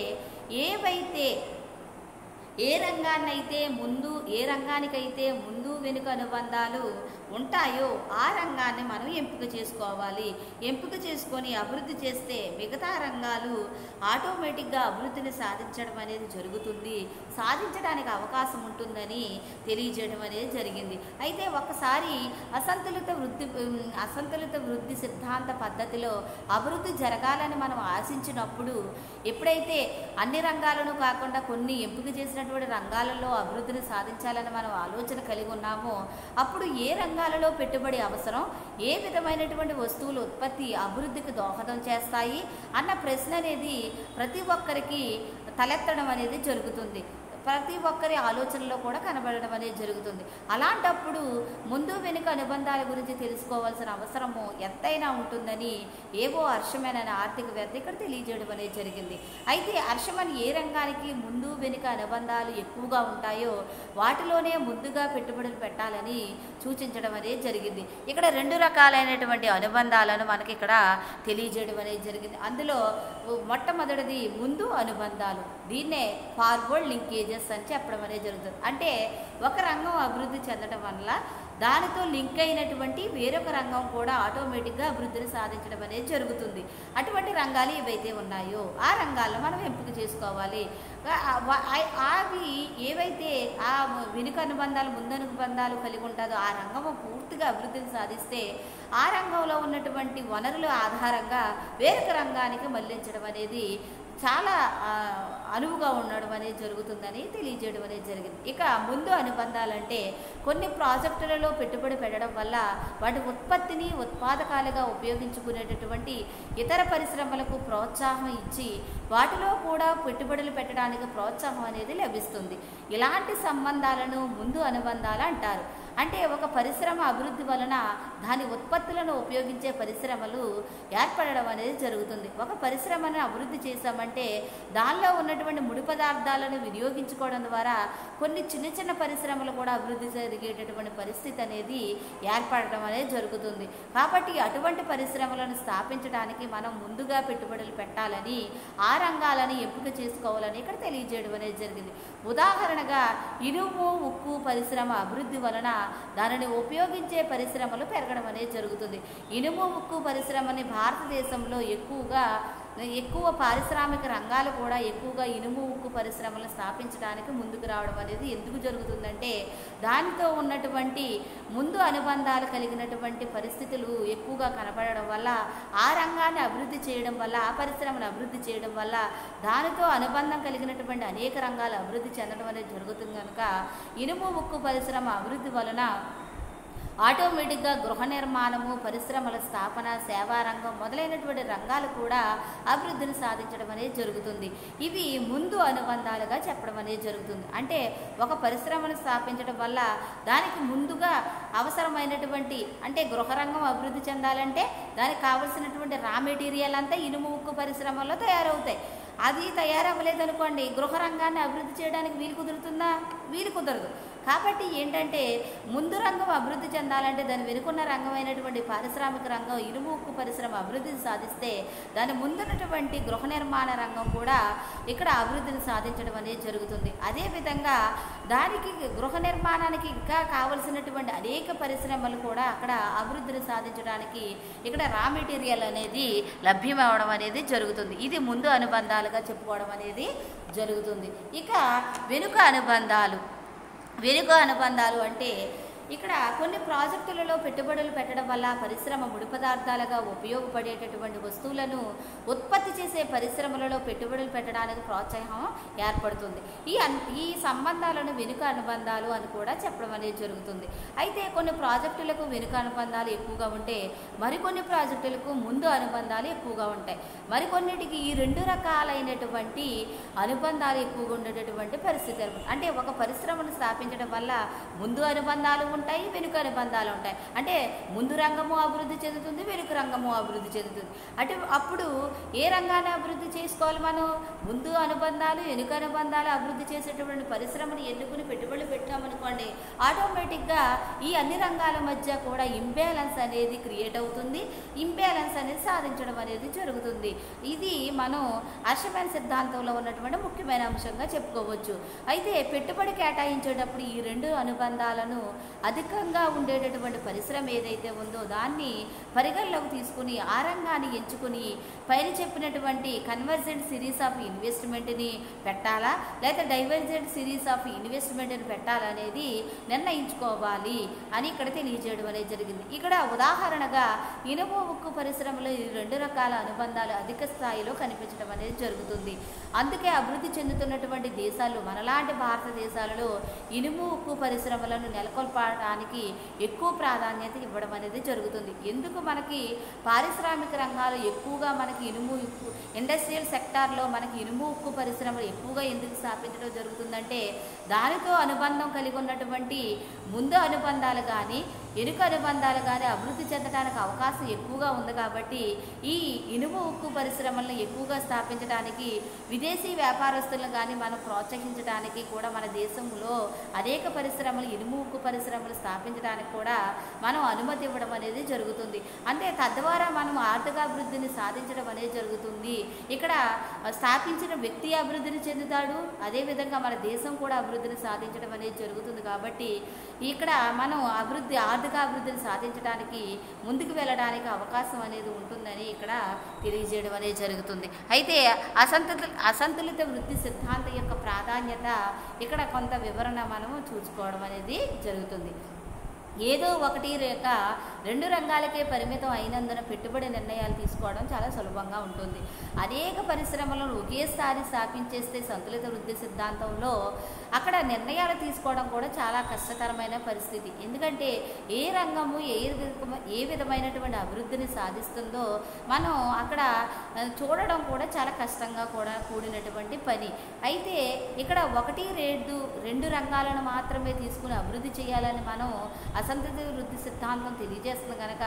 ఏ రంగానికైతే ముందు వెనుక అనుబంధాలు ఉంటాయో ఆ రంగాన్ని మనం ఎంపిక చేసుకోవాలి. ఎంపిక చేసుకొని అభివృద్ధి చేస్తే మిగతా రంగాలు ఆటోమేటిక్గా అభివృద్ధిని సాధించడం అనేది జరుగుతుంది, సాధించడానికి అవకాశం ఉంటుందని తెలియజేయడం అనేది జరిగింది. అయితే ఒకసారి అసంతులిత వృద్ధి సిద్ధాంత పద్ధతిలో అభివృద్ధి జరగాలని మనం ఆశించినప్పుడు ఎప్పుడైతే అన్ని రంగాలను కాకుండా కొన్ని ఎంపిక చేసిన సంబంధించినటువంటి రంగాలలో అభివృద్ధిని సాధించాలని మనం ఆలోచన కలిగి ఉన్నామో అప్పుడు ఏ రంగాలలో పెట్టుబడి అవసరం, ఏ విధమైనటువంటి వస్తువులు ఉత్పత్తి అభివృద్ధికి దోహదం చేస్తాయి అన్న ప్రశ్న అనేది ప్రతి ఒక్కరికి తలెత్తడం అనేది జరుగుతుంది. ప్రతి ఒక్కరి ఆలోచనలో కూడా కనబడడం అనేది జరుగుతుంది. అలాంటప్పుడు ముందు వెనుక అనుబంధాల గురించి తెలుసుకోవాల్సిన అవసరము ఎంతైనా ఉంటుందని ఏవో హర్షమన్ అనే ఆర్థికవేత్త ఇక్కడ తెలియజేయడం అనేది జరిగింది. అయితే హర్షమన్ ఏ రంగానికి ముందు వెనుక అనుబంధాలు ఎక్కువగా ఉంటాయో వాటిలోనే ముందుగా పెట్టుబడులు పెట్టాలని సూచించడం అనేది జరిగింది. ఇక్కడ 2 రకాలైనటువంటి అనుబంధాలను మనకి ఇక్కడ తెలియజేయడం అనేది జరిగింది. అందులో మొట్టమొదటిది ముందు అనుబంధాలు, దీన్నే ఫార్వర్డ్ లింకేజెస్ అని చెప్పడం అనేది జరుగుతుంది. అంటే ఒక రంగం అభివృద్ధి చెందడం వల్ల దానితో లింక్ అయినటువంటి వేరొక రంగం కూడా ఆటోమేటిక్గా అభివృద్ధిని సాధించడం అనేది జరుగుతుంది. అటువంటి రంగాలు ఏవైతే ఉన్నాయో ఆ రంగాలను మనం ఎంపిక చేసుకోవాలి. అవి ఏవైతే ఆ వెనుక అనుబంధాలు ముందు అనుబంధాలు కలిగి ఉంటుందో ఆ రంగము పూర్తిగా అభివృద్ధిని సాధిస్తే ఆ రంగంలో ఉన్నటువంటి వనరుల ఆధారంగా వేరొక రంగానికి మళ్లించడం అనేది చాలా అనువుగా ఉండడం అనేది జరుగుతుందని తెలియజేయడం అనేది జరిగింది. ఇక ముందు అనుబంధాలంటే కొన్ని ప్రాజెక్టులలో పెట్టుబడి పెట్టడం వల్ల వాటి ఉత్పత్తిని ఉత్పాదకాలుగా ఉపయోగించుకునేటటువంటి ఇతర పరిశ్రమలకు ప్రోత్సాహం ఇచ్చి వాటిలో కూడా పెట్టుబడులు పెట్టడానికి ప్రోత్సాహం అనేది లభిస్తుంది. ఇలాంటి సంబంధాలను ముందు అనుబంధాలు అంటారు. అంటే ఒక పరిశ్రమ అభివృద్ధి వలన దాని ఉత్పత్తులను ఉపయోగించే పరిశ్రమలు ఏర్పడడం అనేది జరుగుతుంది. ఒక పరిశ్రమను అభివృద్ధి చేశామంటే దానిలో ఉన్నటువంటి ముడి పదార్థాలను వినియోగించుకోవడం ద్వారా కొన్ని చిన్న చిన్న పరిశ్రమలు కూడా అభివృద్ధి జరిగేటటువంటి పరిస్థితి అనేది ఏర్పడడం అనేది జరుగుతుంది. కాబట్టి అటువంటి పరిశ్రమలను స్థాపించడానికి మనం ముందుగా పెట్టుబడులు పెట్టాలని ఆ రంగాలను ఎంపిక చేసుకోవాలని ఇక్కడ తెలియజేయడం అనేది జరిగింది. ఉదాహరణగా ఇనుము ఉక్కు పరిశ్రమ అభివృద్ధి వలన దానిని ఉపయోగించే పరిశ్రమలు పెరగడం అనేది జరుగుతుంది. ఇనుము ఉక్కు పరిశ్రమని భారతదేశంలో ఎక్కువ పారిశ్రామిక రంగాలు కూడా ఎక్కువగా ఇనుము ఉక్కు పరిశ్రమలను స్థాపించడానికి ముందుకు రావడం అనేది ఎందుకు జరుగుతుందంటే దానితో ఉన్నటువంటి ముందు అనుబంధాలు కలిగినటువంటి పరిస్థితులు ఎక్కువగా కనబడడం వల్ల ఆ రంగాన్ని అభివృద్ధి చేయడం వల్ల ఆ పరిశ్రమను అభివృద్ధి చేయడం వల్ల దానితో అనుబంధం కలిగినటువంటి అనేక రంగాలు అభివృద్ధి చెందడం అనేది జరుగుతుంది. కనుక ఇనుము ఉక్కు పరిశ్రమ అభివృద్ధి వలన ఆటోమేటిక్గా గృహ నిర్మాణము, పరిశ్రమల స్థాపన, సేవా రంగం మొదలైనటువంటి రంగాలు కూడా అభివృద్ధిని సాధించడం అనేది జరుగుతుంది. ఇవి ముందు అనుబంధాలుగా చెప్పడం అనేది జరుగుతుంది. అంటే ఒక పరిశ్రమను స్థాపించడం వల్ల దానికి ముందుగా అవసరమైనటువంటి అంటే గృహ రంగం అభివృద్ధి చెందాలంటే దానికి కావలసినటువంటి రా మెటీరియల్ అంతా ఇనుము ఉక్కు పరిశ్రమల్లో తయారవుతాయి. అది తయారవ్వలేదనుకోండి గృహ రంగాన్ని అభివృద్ధి చేయడానికి వీలు కుదురుతుందా? వీలు కుదరదు. కాబట్టి ఏంటంటే ముందు రంగం అభివృద్ధి చెందాలంటే దాని వెనుకున్న రంగమైనటువంటి పారిశ్రామిక రంగం ఇనుము ఉక్కు పరిశ్రమ అభివృద్ధిని సాధిస్తే దాని ముందున్నటువంటి గృహ నిర్మాణ రంగం కూడా ఇక్కడ అభివృద్ధిని సాధించడం అనేది జరుగుతుంది. అదేవిధంగా దానికి గృహ నిర్మాణానికి ఇంకా కావలసినటువంటి అనేక పరిశ్రమలు కూడా అక్కడ అభివృద్ధిని సాధించడానికి ఇక్కడ రా మెటీరియల్ అనేది లభ్యమవడం అనేది జరుగుతుంది. ఇది ముందు అనుబంధాలుగా చెప్పుకోవడం అనేది జరుగుతుంది. ఇక వెనుక అనుబంధాలు అంటే ఇక్కడ కొన్ని ప్రాజెక్టులలో పెట్టుబడులు పెట్టడం వల్ల పరిశ్రమ ముడి పదార్థాలుగా ఉపయోగపడేటటువంటి వస్తువులను ఉత్పత్తి చేసే పరిశ్రమలలో పెట్టుబడులు పెట్టడానికి ప్రోత్సాహం ఏర్పడుతుంది. ఈ సంబంధాలను వెనుక అనుబంధాలు అని కూడా చెప్పడం అనేది జరుగుతుంది. అయితే కొన్ని ప్రాజెక్టులకు వెనుక అనుబంధాలు ఎక్కువగా ఉంటే మరికొన్ని ప్రాజెక్టులకు ముందు అనుబంధాలు ఎక్కువగా ఉంటాయి. మరికొన్నిటికి ఈ 2 రకాలైనటువంటి అనుబంధాలు ఎక్కువగా ఉండేటటువంటి పరిస్థితి. అంటే ఒక పరిశ్రమను స్థాపించడం వల్ల ముందు అనుబంధాలు ఉంటాయి, వెనుక అనుబంధాలు ఉంటాయి. అంటే ముందు రంగము అభివృద్ధి చెందుతుంది, వెనుక రంగము అభివృద్ధి చెందుతుంది. అప్పుడు ఏ రంగాన్ని అభివృద్ధి చేసుకోవాలి? మనం ముందు అనుబంధాలు వెనుక అనుబంధాలు అభివృద్ధి చేసేటటువంటి పరిశ్రమను ఎన్నుకుని పెట్టుబడులు పెట్టామనుకోండి ఆటోమేటిక్గా ఈ అన్ని రంగాల మధ్య కూడా ఇంబ్యాలెన్స్ అనేది క్రియేట్ అవుతుంది. ఇంబ్యాలెన్స్ అనేది సాధించడం అనేది జరుగుతుంది. ఇది మనం హర్షమన్ సిద్ధాంతంలో ఉన్నటువంటి ముఖ్యమైన అంశంగా చెప్పుకోవచ్చు. అయితే పెట్టుబడి కేటాయించేటప్పుడు ఈ 2 అనుబంధాలను అధికంగా ఉండేటటువంటి పరిశ్రమ ఏదైతే ఉందో దాన్ని పరిగణలోకి తీసుకుని ఆ రంగాన్ని ఎంచుకుని పైన చెప్పినటువంటి కన్వర్జెంట్ సిరీస్ ఆఫ్ ఇన్వెస్ట్మెంట్ని పెట్టాలా లేదా డైవర్జెంట్ సిరీస్ ఆఫ్ ఇన్వెస్ట్మెంట్ని పెట్టాలా అనేది నిర్ణయించుకోవాలి అని ఇక్కడ తెలియజేయడం అనేది జరిగింది. ఇక్కడ ఉదాహరణగా ఇనుము ఉక్కు పరిశ్రమలో ఈ 2 రకాల అనుబంధాలు అధిక స్థాయిలో కనిపించడం అనేది జరుగుతుంది. అందుకే అభివృద్ధి చెందుతున్నటువంటి దేశాలు మనలాంటి భారతదేశాలలో ఇనుము ఉక్కు పరిశ్రమలను నెలకొల్పడానికి ఎక్కువ ప్రాధాన్యత ఇవ్వడం అనేది జరుగుతుంది. ఎందుకు మనకి పారిశ్రామిక రంగాలు ఎక్కువగా మనకి ఇనుము ఉక్కు ఇండస్ట్రియల్ సెక్టార్లో మనకి ఇనుము ఉక్కు పరిశ్రమలు ఎక్కువగా ఎందుకు స్థాపించడం జరుగుతుందంటే దానితో అనుబంధం కలిగి ఉన్నటువంటి ముందు అనుబంధాలు కానీ ఎరుక అనుబంధాలు కానీ అభివృద్ధి చెందడానికి అవకాశం ఎక్కువగా ఉంది. కాబట్టి ఈ ఇనుము ఉక్కు పరిశ్రమలను ఎక్కువగా స్థాపించడానికి విదేశీ వ్యాపారస్తులను కానీ మనం ప్రోత్సహించడానికి కూడా మన దేశంలో అనేక పరిశ్రమలు ఇనుము ఉక్కు పరిశ్రమలు స్థాపించడానికి కూడా మనం అనుమతి ఇవ్వడం అనేది జరుగుతుంది. అంటే తద్వారా మనం ఆర్థికాభివృద్ధిని సాధించడం అనేది జరుగుతుంది. ఇక్కడ స్థాపించిన వ్యక్తి అభివృద్ధిని చెందుతాడు, అదేవిధంగా మన దేశం కూడా అభివృద్ధిని సాధించడం అనేది జరుగుతుంది. కాబట్టి ఇక్కడ మనం ఆర్థికాభివృద్ధిని సాధించడానికి ముందుకు వెళ్ళడానికి అవకాశం అనేది ఉంటుందని ఇక్కడ తెలియజేయడం అనేది జరుగుతుంది. అయితే అసంతులిత వృద్ధి సిద్ధాంతం యొక్క ప్రాధాన్యత ఇక్కడ కొంత వివరణ మనము చూసుకోవడం అనేది జరుగుతుంది. ఏదో ఒకటి లేక 2 రంగాలకే పరిమితం అయినందున పెట్టుబడి నిర్ణయాలు తీసుకోవడం చాలా సులభంగా ఉంటుంది. అనేక పరిశ్రమలను ఒకేసారి స్థాపించేస్తే సంతులిత వృద్ధి సిద్ధాంతంలో అక్కడ నిర్ణయాలు తీసుకోవడం కూడా చాలా కష్టతరమైన పరిస్థితి. ఎందుకంటే ఏ రంగము ఏ విధమైనటువంటి అభివృద్ధిని సాధిస్తుందో మనం అక్కడ చూడడం కూడా చాలా కష్టంగా కూడా కూడినటువంటి పని. అయితే ఇక్కడ 1-2 రంగాలను మాత్రమే తీసుకుని అభివృద్ధి చేయాలని మనం అసంతులిత వృద్ధి సిద్ధాంతం తెలియజేస్తుంది కనుక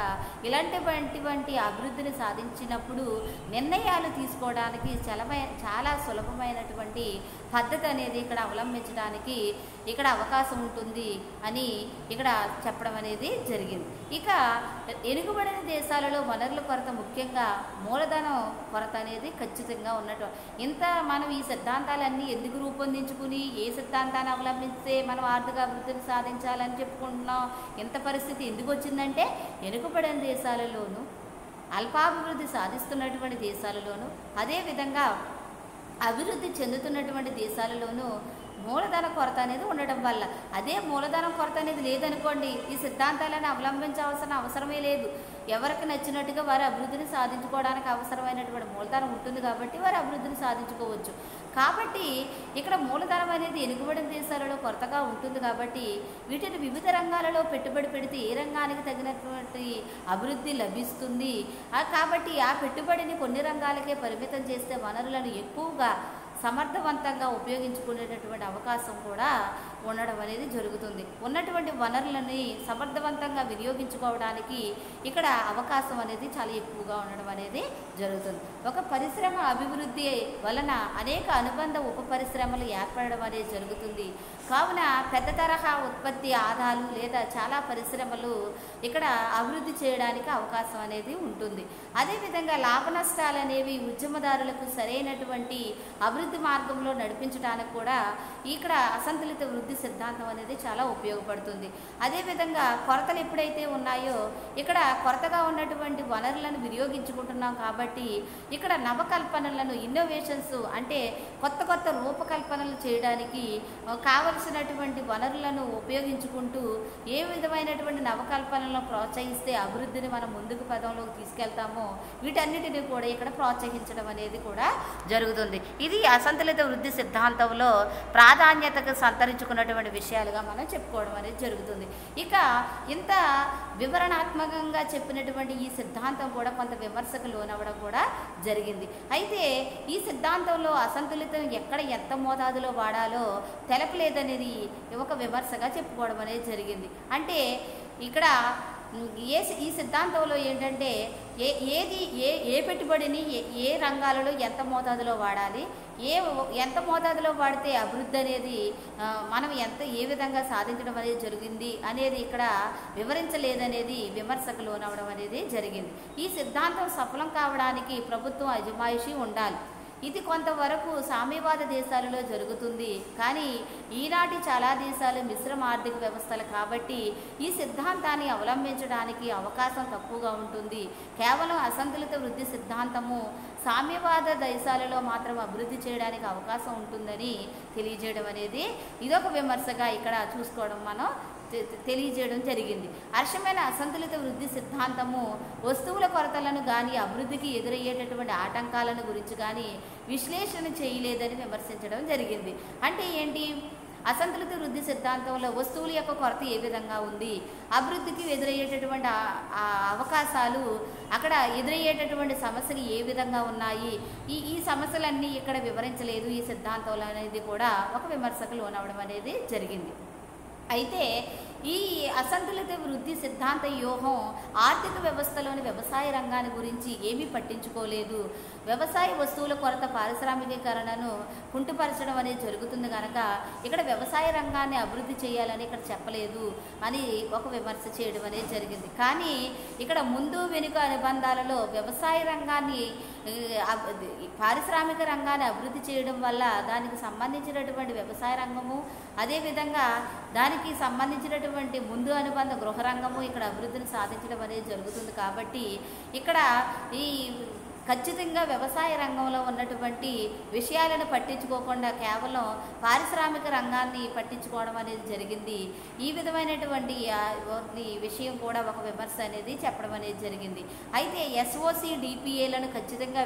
ఇలాంటి అభివృద్ధిని సాధించినప్పుడు నిర్ణయాలు తీసుకోవడానికి చాలా సులభమైనటువంటి పద్ధతి అనేది ఇక్కడ అవలంబించడానికి ఇక్కడ అవకాశం ఉంటుంది అని ఇక్కడ చెప్పడం అనేది జరిగింది. ఇక ఎనుగుబడిన దేశాలలో వనరుల కొరత, ముఖ్యంగా మూలధనం కొరత అనేది ఖచ్చితంగా ఉన్నట్టు. మనం ఈ సిద్ధాంతాలన్నీ ఎందుకు రూపొందించుకుని ఏ సిద్ధాంతాన్ని అవలంబిస్తే మనం ఆర్థిక అభివృద్ధిని సాధించాలని చెప్పుకుంటున్నాం, ఇంత పరిస్థితి ఎందుకు వచ్చిందంటే వెనుకబడిన దేశాలలోనూ అల్పాభివృద్ధి సాధిస్తున్నటువంటి దేశాలలోనూ అదేవిధంగా అభివృద్ధి చెందుతున్నటువంటి దేశాలలోనూ మూలధన కొరత అనేది ఉండడం వల్ల, అదే మూలధనం కొరత అనేది లేదనుకోండి ఈ సిద్ధాంతాలను అవలంబించాల్సిన అవసరమే లేదు. ఎవరికి నచ్చినట్టుగా వారు అభివృద్ధిని సాధించుకోవడానికి అవసరమైనటువంటి మూలధనం ఉంటుంది కాబట్టి వారు అభివృద్ధిని సాధించుకోవచ్చు. కాబట్టి ఇక్కడ మూలధనం అనేది వెనుకబడిన దేశాలలో కొరతగా ఉంటుంది కాబట్టి వీటిని వివిధ రంగాలలో పెట్టుబడి పెడితే ఏ రంగానికి తగినటువంటి అభివృద్ధి లభిస్తుంది. కాబట్టి ఆ పెట్టుబడిని కొన్ని రంగాలకే పరిమితం చేస్తే వనరులను ఎక్కువగా సమర్థవంతంగా ఉపయోగించుకునేటటువంటి అవకాశం కూడా ఉండడం అనేది జరుగుతుంది. ఉన్నటువంటి వనరులని సమర్థవంతంగా వినియోగించుకోవడానికి ఇక్కడ అవకాశం అనేది చాలా ఎక్కువగా ఉండడం అనేది జరుగుతుంది. ఒక పరిశ్రమ అభివృద్ధి వలన అనేక అనుబంధ ఉప పరిశ్రమలు ఏర్పడడం అనేది జరుగుతుంది. కావున పెద్ద తరహా ఉత్పత్తి ఆదాలు లేదా చాలా పరిశ్రమలు ఇక్కడ అభివృద్ధి చేయడానికి అవకాశం అనేది ఉంటుంది. అదేవిధంగా లాభ నష్టాలు అనేవి ఉద్యమదారులకు సరైనటువంటి అభివృద్ధి మార్గంలో నడిపించడానికి కూడా ఇక్కడ అసంతులిత వృద్ధి సిద్ధాంతం అనేది చాలా ఉపయోగపడుతుంది. అదేవిధంగా కొరతలు ఎప్పుడైతే ఉన్నాయో ఇక్కడ కొరతగా ఉన్నటువంటి వనరులను వినియోగించుకుంటున్నాం కాబట్టి ఇక్కడ నవకల్పనలను ఇన్నోవేషన్స్ అంటే కొత్త రూపకల్పనలు చేయడానికి కావలసినటువంటి వనరులను ఉపయోగించుకుంటూ ఏ విధమైనటువంటి నవకల్పనలను ప్రోత్సహిస్తే అభివృద్ధిని మనం ముందుకు పదంలోకి తీసుకెళ్తామో వీటన్నిటిని కూడా ఇక్కడ ప్రోత్సహించడం అనేది కూడా జరుగుతుంది. ఇది అసంతులిత వృద్ధి సిద్ధాంతంలో ప్రాధాన్యతకు సంతరించుకున్నటువంటి విషయాలుగా మనం చెప్పుకోవడం అనేది జరుగుతుంది. ఇక ఇంత వివరణాత్మకంగా చెప్పినటువంటి ఈ సిద్ధాంతం కూడా కొంత విమర్శకు లోనవ్వడం కూడా జరిగింది. అయితే ఈ సిద్ధాంతంలో అసంతులితం ఎక్కడ ఎంత మోతాదులో వాడాలో తెలపలేదనేది ఒక విమర్శగా చెప్పుకోవడం అనేది జరిగింది. అంటే ఇక్కడ ఈ సిద్ధాంతంలో ఏంటంటే ఏ పెట్టుబడిని ఏ రంగాలలో ఎంత మోతాదులో వాడాలి, ఎంత మోతాదులో వాడితే అభివృద్ధి అనేది మనం ఏ విధంగా సాధించడం అనేది జరిగింది అనేది ఇక్కడ వివరించలేదనేది విమర్శకు లోనవడం అనేది జరిగింది. ఈ సిద్ధాంతం సఫలం కావడానికి ప్రభుత్వం అజమాయిషీ ఉండాలి. ఇది కొంతవరకు సామ్యవాద దేశాలలో జరుగుతుంది. కానీ ఈనాటి చాలా దేశాలు మిశ్రమ ఆర్థిక వ్యవస్థలు కాబట్టి ఈ సిద్ధాంతాన్ని అవలంబించడానికి అవకాశం తక్కువగా ఉంటుంది. కేవలం అసంతులిత వృద్ధి సిద్ధాంతము సామ్యవాద దేశాలలో మాత్రం అభివృద్ధి చేయడానికి అవకాశం ఉంటుందని తెలియజేయడం అనేది ఇదొక విమర్శగా ఇక్కడ చూసుకోవడం మనం తెలియజేయడం జరిగింది. హర్షమైన అసంతులిత వృద్ధి సిద్ధాంతము వస్తువుల కొరతలను కానీ అభివృద్ధికి ఎదురయ్యేటటువంటి ఆటంకాలను గురించి కానీ విశ్లేషణ చేయలేదని విమర్శించడం జరిగింది. అంటే ఏంటి? అసంతులిత వృద్ధి సిద్ధాంతంలో వస్తువుల యొక్క కొరత ఏ విధంగా ఉంది, అభివృద్ధికి ఎదురయ్యేటటువంటి అవకాశాలు, అక్కడ ఎదురయ్యేటటువంటి సమస్యలు ఏ విధంగా ఉన్నాయి, ఈ సమస్యలన్నీ ఇక్కడ వివరించలేదు ఈ సిద్ధాంతంలో అనేది కూడా ఒక విమర్శకు లోనవడం అనేది జరిగింది. అయితే ఈ అసంతులిత వృద్ధి సిద్ధాంత వ్యూహం ఆర్థిక వ్యవస్థలోని వ్యవసాయ రంగాన్ని గురించి ఏమీ పట్టించుకోలేదు. వ్యవసాయ వస్తువుల కొరత పారిశ్రామికీకరణను కుంటుపరచడం అనేది జరుగుతుంది కనుక ఇక్కడ వ్యవసాయ రంగాన్ని అభివృద్ధి చేయాలని ఇక్కడ చెప్పలేదు అని ఒక విమర్శ చేయడం అనేది జరిగింది. కానీ ఇక్కడ ముందు వెనుక అనుబంధాలలో వ్యవసాయ రంగాన్ని పారిశ్రామిక రంగాన్ని అభివృద్ధి చేయడం వల్ల దానికి సంబంధించినటువంటి వ్యవసాయ రంగము, అదేవిధంగా దానికి సంబంధించినటువంటి ముందు అనుబంధ గృహ రంగము ఇక్కడ అభివృద్ధిని సాధించడం అనేది జరుగుతుంది. కాబట్టి ఇక్కడ ఈ ఖచ్చితంగా వ్యవసాయ రంగంలో ఉన్నటువంటి విషయాలను పట్టించుకోకుండా కేవలం పారిశ్రామిక రంగాన్ని పట్టించుకోవడం అనేది జరిగింది. ఈ విధమైనటువంటి విషయం కూడా ఒక విమర్శ అనేది చెప్పడం అనేది జరిగింది. అయితే ఎస్ఓసి డిపిఏలను ఖచ్చితంగా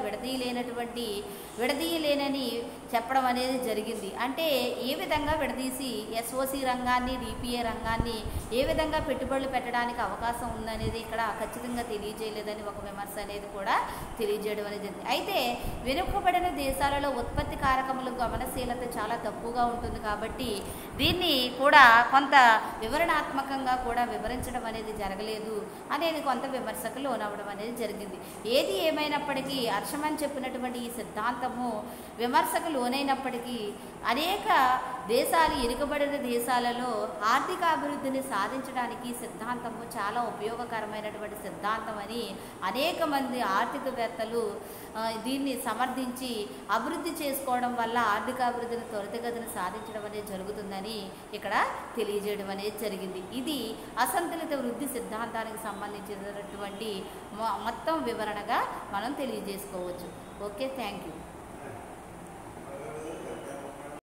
విడదీయలేనని చెప్పడం అనేది జరిగింది. అంటే ఏ విధంగా విడదీసి ఎస్ఓసి రంగాన్ని డిపిఏ రంగాన్ని ఏ విధంగా పెట్టుబడులు పెట్టడానికి అవకాశం ఉందనేది ఇక్కడ ఖచ్చితంగా తెలియజేయలేదని ఒక విమర్శ అనేది కూడా తెలియజేయడం అనేది జరిగింది. అయితే వెనుకబడిన దేశాలలో ఉత్పత్తి కారకముల గమనశీలత చాలా తక్కువగా ఉంటుంది కాబట్టి దీన్ని కూడా కొంత వివరణాత్మకంగా కూడా వివరించడం అనేది జరగలేదు అనేది కొంత విమర్శకు లోనవ్వడం అనేది జరిగింది. ఏది ఏమైనప్పటికీ హర్షమన్ చెప్పినటువంటి ఈ సిద్ధాంతము విమర్శకు లోనైనప్పటికీ అనేక దేశాలు వెనుకబడిన దేశాలలో ఆర్థిక అభివృద్ధిని సాధించడానికి సిద్ధాంతము చాలా ఉపయోగకరమైనటువంటి సిద్ధాంతం అని అనేక మంది ఆర్థికవేత్తలు దీన్ని సమర్థించి అభివృద్ధి చేసుకోవడం వల్ల ఆర్థిక అభివృద్ధిని త్వరితగతిని సాధించడం అనేది జరుగుతుందని ఇక్కడ తెలియజేయడం అనేది జరిగింది. ఇది అసంతులిత వృద్ధి సిద్ధాంతానికి సంబంధించినటువంటి మొత్తం వివరణగా మనం తెలియజేసుకోవచ్చు. Okay, thank you.